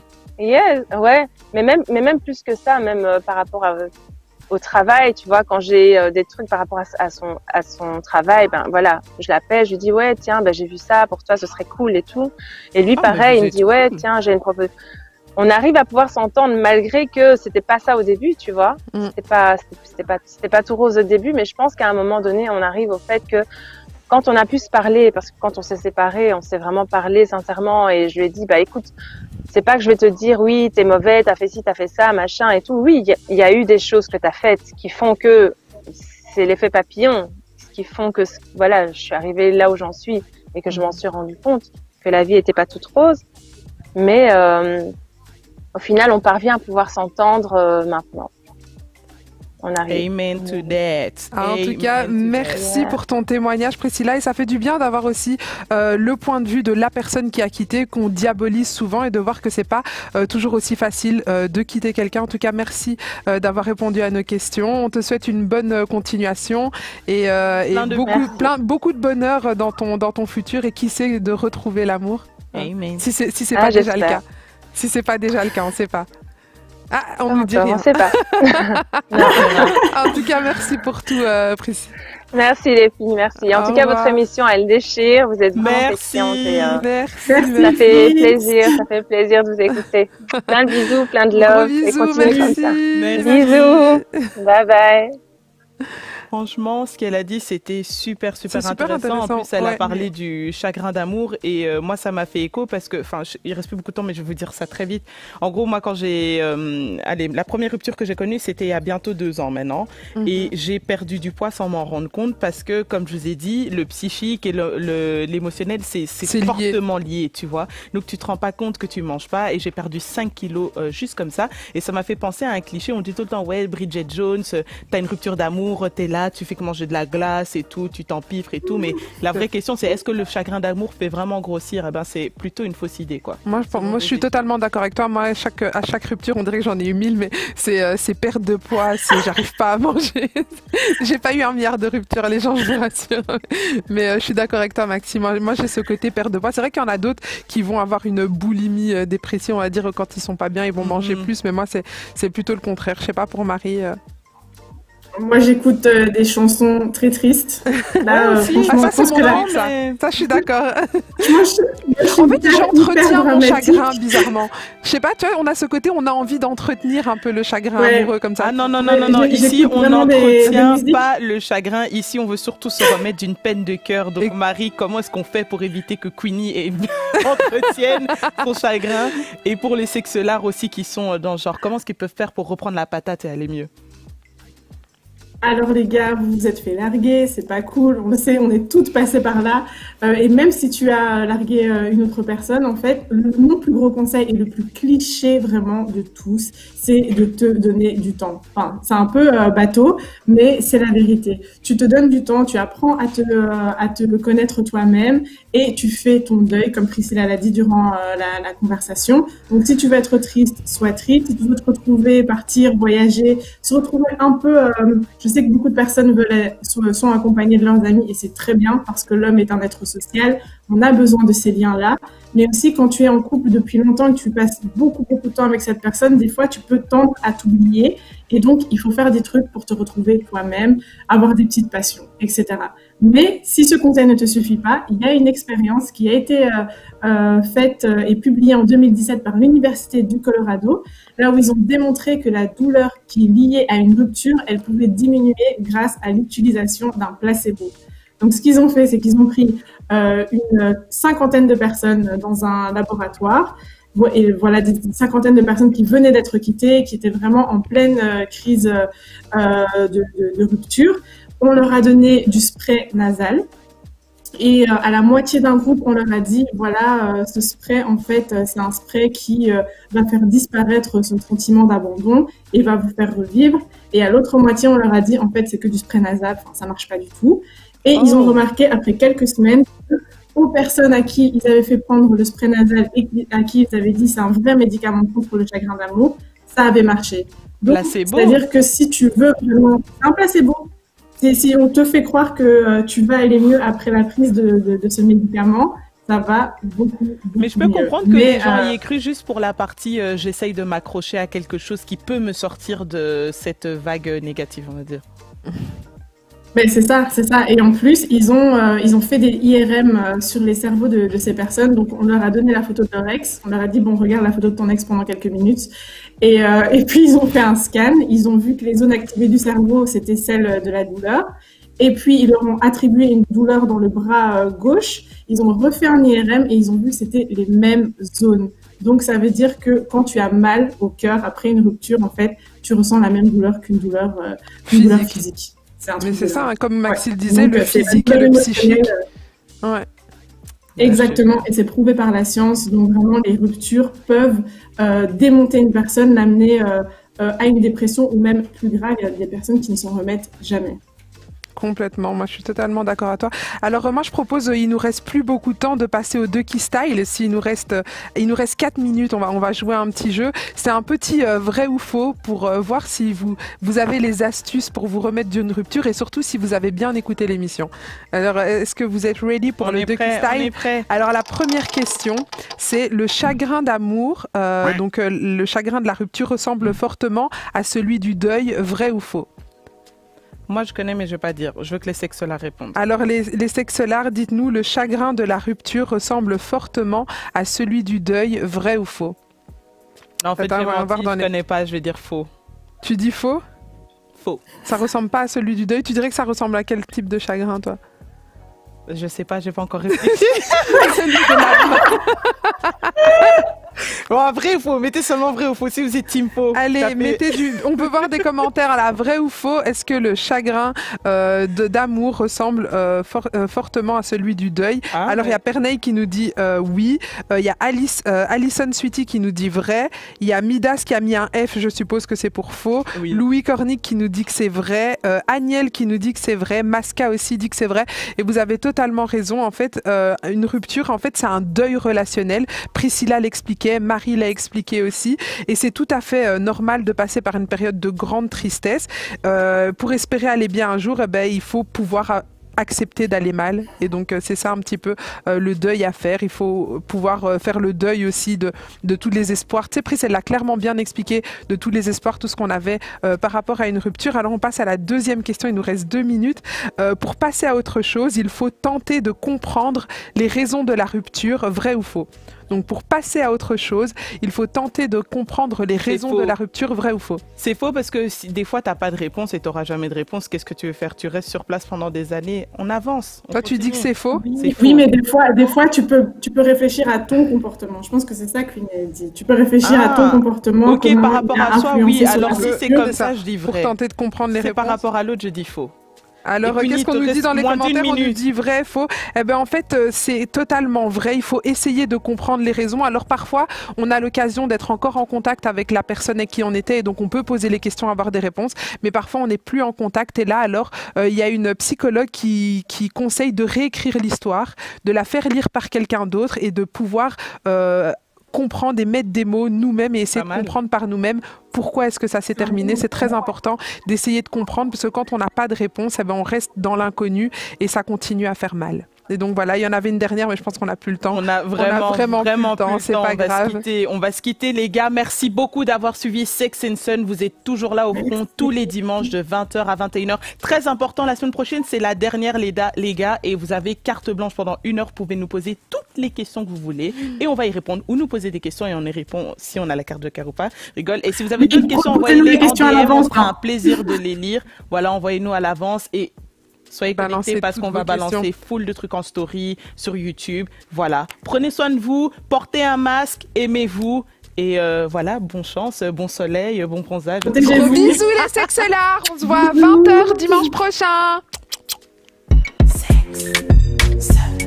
mais même plus que ça, même par rapport au travail, tu vois, quand j'ai des trucs par rapport à son travail, ben voilà, je l'appelle, je lui dis ouais, tiens, ben j'ai vu ça, pour toi ce serait cool et tout. Et lui pareil, il me dit ouais, tiens, j'ai une proposition. On arrive à pouvoir s'entendre malgré que c'était pas ça au début, tu vois. C'était pas tout rose au début, mais je pense qu'à un moment donné, on arrive au fait que quand on a pu se parler, parce que quand on s'est séparés, on s'est vraiment parlé sincèrement et je lui ai dit, bah écoute, c'est pas que je vais te dire oui, t'es mauvais, t'as fait ci, t'as fait ça, machin et tout. Oui, il y a eu des choses que t'as faites qui font que c'est l'effet papillon, qui font que voilà, je suis arrivée là où j'en suis et que je m'en suis rendu compte que la vie était pas toute rose. Mais au final, on parvient à pouvoir s'entendre maintenant. On arrive. Amen to that. En tout cas, merci pour ton témoignage, Priscilla. Et ça fait du bien d'avoir aussi le point de vue de la personne qui a quitté, qu'on diabolise souvent, et de voir que c'est pas toujours aussi facile de quitter quelqu'un. En tout cas, merci d'avoir répondu à nos questions. On te souhaite une bonne continuation et beaucoup de bonheur dans ton futur, et qui sait, de retrouver l'amour. Amen. Si c'est pas déjà le cas. Si c'est pas déjà le cas, on sait pas. Ah, on nous dit rien. On sait pas. En tout cas, merci pour tout, Priscilla. Merci les filles, merci. En tout cas, votre émission, elle déchire. Vous êtes vraiment pétillantes. Merci. Ça fait plaisir de vous écouter. Plein de bisous, plein de love. Bisous, et continuez comme ça. Merci. Bisous. Bye bye. Franchement, ce qu'elle a dit, c'était super intéressant. En plus, elle a parlé du chagrin d'amour et moi, ça m'a fait écho parce que, enfin, il reste plus beaucoup de temps, mais je vais vous dire ça très vite. En gros, moi, quand la première rupture que j'ai connue, c'était il y a bientôt 2 ans maintenant, et j'ai perdu du poids sans m'en rendre compte parce que, comme je vous ai dit, le psychique et l'émotionnel, c'est fortement lié, tu vois. Donc, tu te rends pas compte que tu manges pas, et j'ai perdu 5 kilos juste comme ça, et ça m'a fait penser à un cliché. On dit tout le temps, ouais, Bridget Jones, t'as une rupture d'amour, t'es là, tu fais que manger de la glace et tout, tu t'empiffres et tout, mais la vraie question, c'est est-ce que le chagrin d'amour fait vraiment grossir? Eh ben, c'est plutôt une fausse idée, quoi. Moi, je suis totalement d'accord avec toi. Moi, à chaque rupture, on dirait que j'en ai eu 1000, mais c'est perte de poids, j'arrive pas à manger. J'ai pas eu 1 milliard de ruptures, les gens, je vous rassure. Mais je suis d'accord avec toi, Maxime. Moi, j'ai ce côté perte de poids. C'est vrai qu'il y en a d'autres qui vont avoir une boulimie, dépression, on va dire, quand ils sont pas bien, ils vont manger plus, mais moi, c'est plutôt le contraire. Je sais pas, pour Marie... Moi, j'écoute des chansons très tristes. Là, franchement, ça, je pense que ça, je suis d'accord. En fait, j'entretiens mon chagrin, bizarrement. Je sais pas, tu vois, on a ce côté, on a envie d'entretenir un peu le chagrin amoureux comme ça. Ah non. Ici, on n'entretient pas le chagrin. Ici, on veut surtout se remettre d'une peine de cœur. Donc, Marie, comment est-ce qu'on fait pour éviter que Queenie entretienne son chagrin? Et pour les sexes-lards aussi qui sont dans le genre, comment est-ce qu'ils peuvent faire pour reprendre la patate et aller mieux? Alors les gars, vous vous êtes fait larguer, c'est pas cool, on le sait, on est toutes passées par là. Et même si tu as largué une autre personne, en fait, mon plus gros conseil et le plus cliché vraiment de tous, c'est de te donner du temps. Enfin, c'est un peu bateau, mais c'est la vérité. Tu te donnes du temps, tu apprends à te connaître toi-même et tu fais ton deuil, comme Priscilla l'a dit durant la conversation. Donc si tu veux être triste, sois triste. Si tu veux te retrouver, partir, voyager, se retrouver un peu... je sais que beaucoup de personnes sont accompagnées de leurs amis et c'est très bien parce que l'homme est un être social. On a besoin de ces liens-là. Mais aussi, quand tu es en couple depuis longtemps et que tu passes beaucoup de temps avec cette personne, des fois, tu peux tendre à t'oublier. Et donc, il faut faire des trucs pour te retrouver toi-même, avoir des petites passions, etc. Mais si ce conseil ne te suffit pas, il y a une expérience qui a été faite et publiée en 2017 par l'Université du Colorado, là où ils ont démontré que la douleur qui est liée à une rupture, elle pouvait diminuer grâce à l'utilisation d'un placebo. Donc, ce qu'ils ont fait, c'est qu'ils ont pris une cinquantaine de personnes dans un laboratoire. Et voilà, des cinquantaines de personnes qui venaient d'être quittées, qui étaient vraiment en pleine crise de rupture. On leur a donné du spray nasal. Et à la moitié d'un groupe, on leur a dit, voilà, ce spray, en fait, c'est un spray qui va faire disparaître ce sentiment d'abandon et va vous faire revivre. Et à l'autre moitié, on leur a dit, en fait, c'est que du spray nasal, enfin, ça marche pas du tout. Et ils ont remarqué, après quelques semaines, aux personnes à qui ils avaient fait prendre le spray nasal et à qui ils avaient dit c'est un vrai médicament contre le chagrin d'amour, ça avait marché. Donc, c'est-à-dire que si tu veux vraiment... C'est un placebo. Si on te fait croire que tu vas aller mieux après la prise de ce médicament, ça va beaucoup Mais je peux comprendre que les gens y aient cru juste pour la partie j'essaye de m'accrocher à quelque chose qui peut me sortir de cette vague négative, on va dire. Ben c'est ça. Et en plus, ils ont fait des IRM sur les cerveaux de ces personnes. Donc, on leur a donné la photo de leur ex. On leur a dit, bon, regarde la photo de ton ex pendant quelques minutes. Et puis, ils ont fait un scan. Ils ont vu que les zones activées du cerveau, c'était celles de la douleur. Et puis, ils leur ont attribué une douleur dans le bras gauche. Ils ont refait un IRM et ils ont vu que c'était les mêmes zones. Donc, ça veut dire que quand tu as mal au cœur après une rupture, en fait, tu ressens la même douleur qu'une douleur physique. Mais c'est ça, hein, comme Maxime disait, donc, le physique et le psychique. Ouais. Exactement, et c'est prouvé par la science. Donc vraiment, les ruptures peuvent démonter une personne, l'amener à une dépression ou même plus grave, il y a des personnes qui ne s'en remettent jamais. Complètement, moi je suis totalement d'accord avec toi. Alors moi je propose, il nous reste plus beaucoup de temps de passer au Ducky Style. Il nous reste 4 minutes, on va jouer un petit jeu. C'est un petit vrai ou faux pour voir si vous avez les astuces pour vous remettre d'une rupture et surtout si vous avez bien écouté l'émission. Alors est-ce que vous êtes ready pour le Ducky Style? On est prêt. Alors la première question, c'est le chagrin d'amour. Donc le chagrin de la rupture ressemble fortement à celui du deuil, vrai ou faux? Moi, je connais, mais je ne vais pas dire. Je veux que les sexolars répondent. Alors, les sexolars, dites-nous, le chagrin de la rupture ressemble fortement à celui du deuil, vrai ou faux? Non, en fait, je ne connais pas, je vais dire faux. Tu dis faux? Faux. Ça ne ressemble pas à celui du deuil. Tu dirais que ça ressemble à quel type de chagrin, toi? Je ne sais pas, je n'ai pas encore réfléchi. Celui de la... Bon, vrai ou faux? Mettez seulement vrai ou faux si vous êtes team faux. Allez, on peut voir des commentaires à la vrai ou faux. Est-ce que le chagrin d'amour ressemble fortement à celui du deuil? Alors, il y a Perney qui nous dit oui. Il y a Alison Sweetie qui nous dit vrai. Il y a Midas qui a mis un F, je suppose que c'est pour faux. Oui. Louis Cornic qui nous dit que c'est vrai. Agnel qui nous dit que c'est vrai. Masca aussi dit que c'est vrai. Et vous avez totalement raison. En fait, une rupture, en fait, c'est un deuil relationnel. Priscilla l'expliquait, Marie l'a expliqué aussi, et c'est tout à fait normal de passer par une période de grande tristesse. Pour espérer aller bien un jour, il faut pouvoir accepter d'aller mal, et donc c'est ça un petit peu le deuil à faire. Il faut pouvoir faire le deuil aussi de tous les espoirs. Tu sais, Pris, elle l'a clairement bien expliqué, de tous les espoirs, tout ce qu'on avait par rapport à une rupture. Alors on passe à la deuxième question, il nous reste 2 minutes. Pour passer à autre chose, il faut tenter de comprendre les raisons de la rupture, vrai ou faux? Donc pour passer à autre chose, il faut tenter de comprendre les raisons de la rupture, vrai ou faux? C'est faux parce que des fois, tu n'as pas de réponse et tu n'auras jamais de réponse. Qu'est-ce que tu veux faire? Tu restes sur place pendant des années on avance. Toi, tu dis que c'est faux? Oui, mais des fois tu peux réfléchir à ton comportement. Je pense que c'est ça que Queen dit. Tu peux réfléchir à ton comportement. Ok, par rapport à soi, oui. Alors si c'est comme ça, je dis vrai. Pour tenter de comprendre les réponses. Par rapport à l'autre, je dis faux. Alors, qu'est-ce qu'on nous dit dans les commentaires? On nous dit vrai, faux. Eh bien, en fait, c'est totalement vrai. Il faut essayer de comprendre les raisons. Alors, parfois, on a l'occasion d'être encore en contact avec la personne avec qui on était, et donc on peut poser les questions, avoir des réponses. Mais parfois, on n'est plus en contact. Et là, alors, il y a une psychologue qui conseille de réécrire l'histoire, de la faire lire par quelqu'un d'autre et de pouvoir comprendre et mettre des mots nous-mêmes et essayer de comprendre par nous-mêmes pourquoi est-ce que ça s'est terminé. C'est très important d'essayer de comprendre, parce que quand on n'a pas de réponse, eh ben on reste dans l'inconnu et ça continue à faire mal. Et donc voilà, il y en avait une dernière, mais je pense qu'on n'a plus le temps. On a vraiment plus le temps, c'est pas grave. On va se quitter, les gars. Merci beaucoup d'avoir suivi Sex and Sun. Vous êtes toujours là au front tous les dimanches de 20h à 21h. Très important, la semaine prochaine, c'est la dernière, les gars. Et vous avez carte blanche pendant 1 heure. Vous pouvez nous poser toutes les questions que vous voulez. Et on va y répondre, ou nous poser des questions et on y répond si on a la carte Joker ou pas. Rigole. Et si vous avez d'autres questions, envoyez-les en DM. On fera un plaisir de les lire. Voilà, envoyez-nous à l'avance. Et soyez connectés parce qu'on va balancer full de trucs en story sur YouTube. Voilà. Prenez soin de vous, portez un masque, aimez-vous. Et voilà, bonne chance, bon soleil, bon bronzage. Gros bisous les sexelars. On se voit à 20h dimanche prochain. Sex.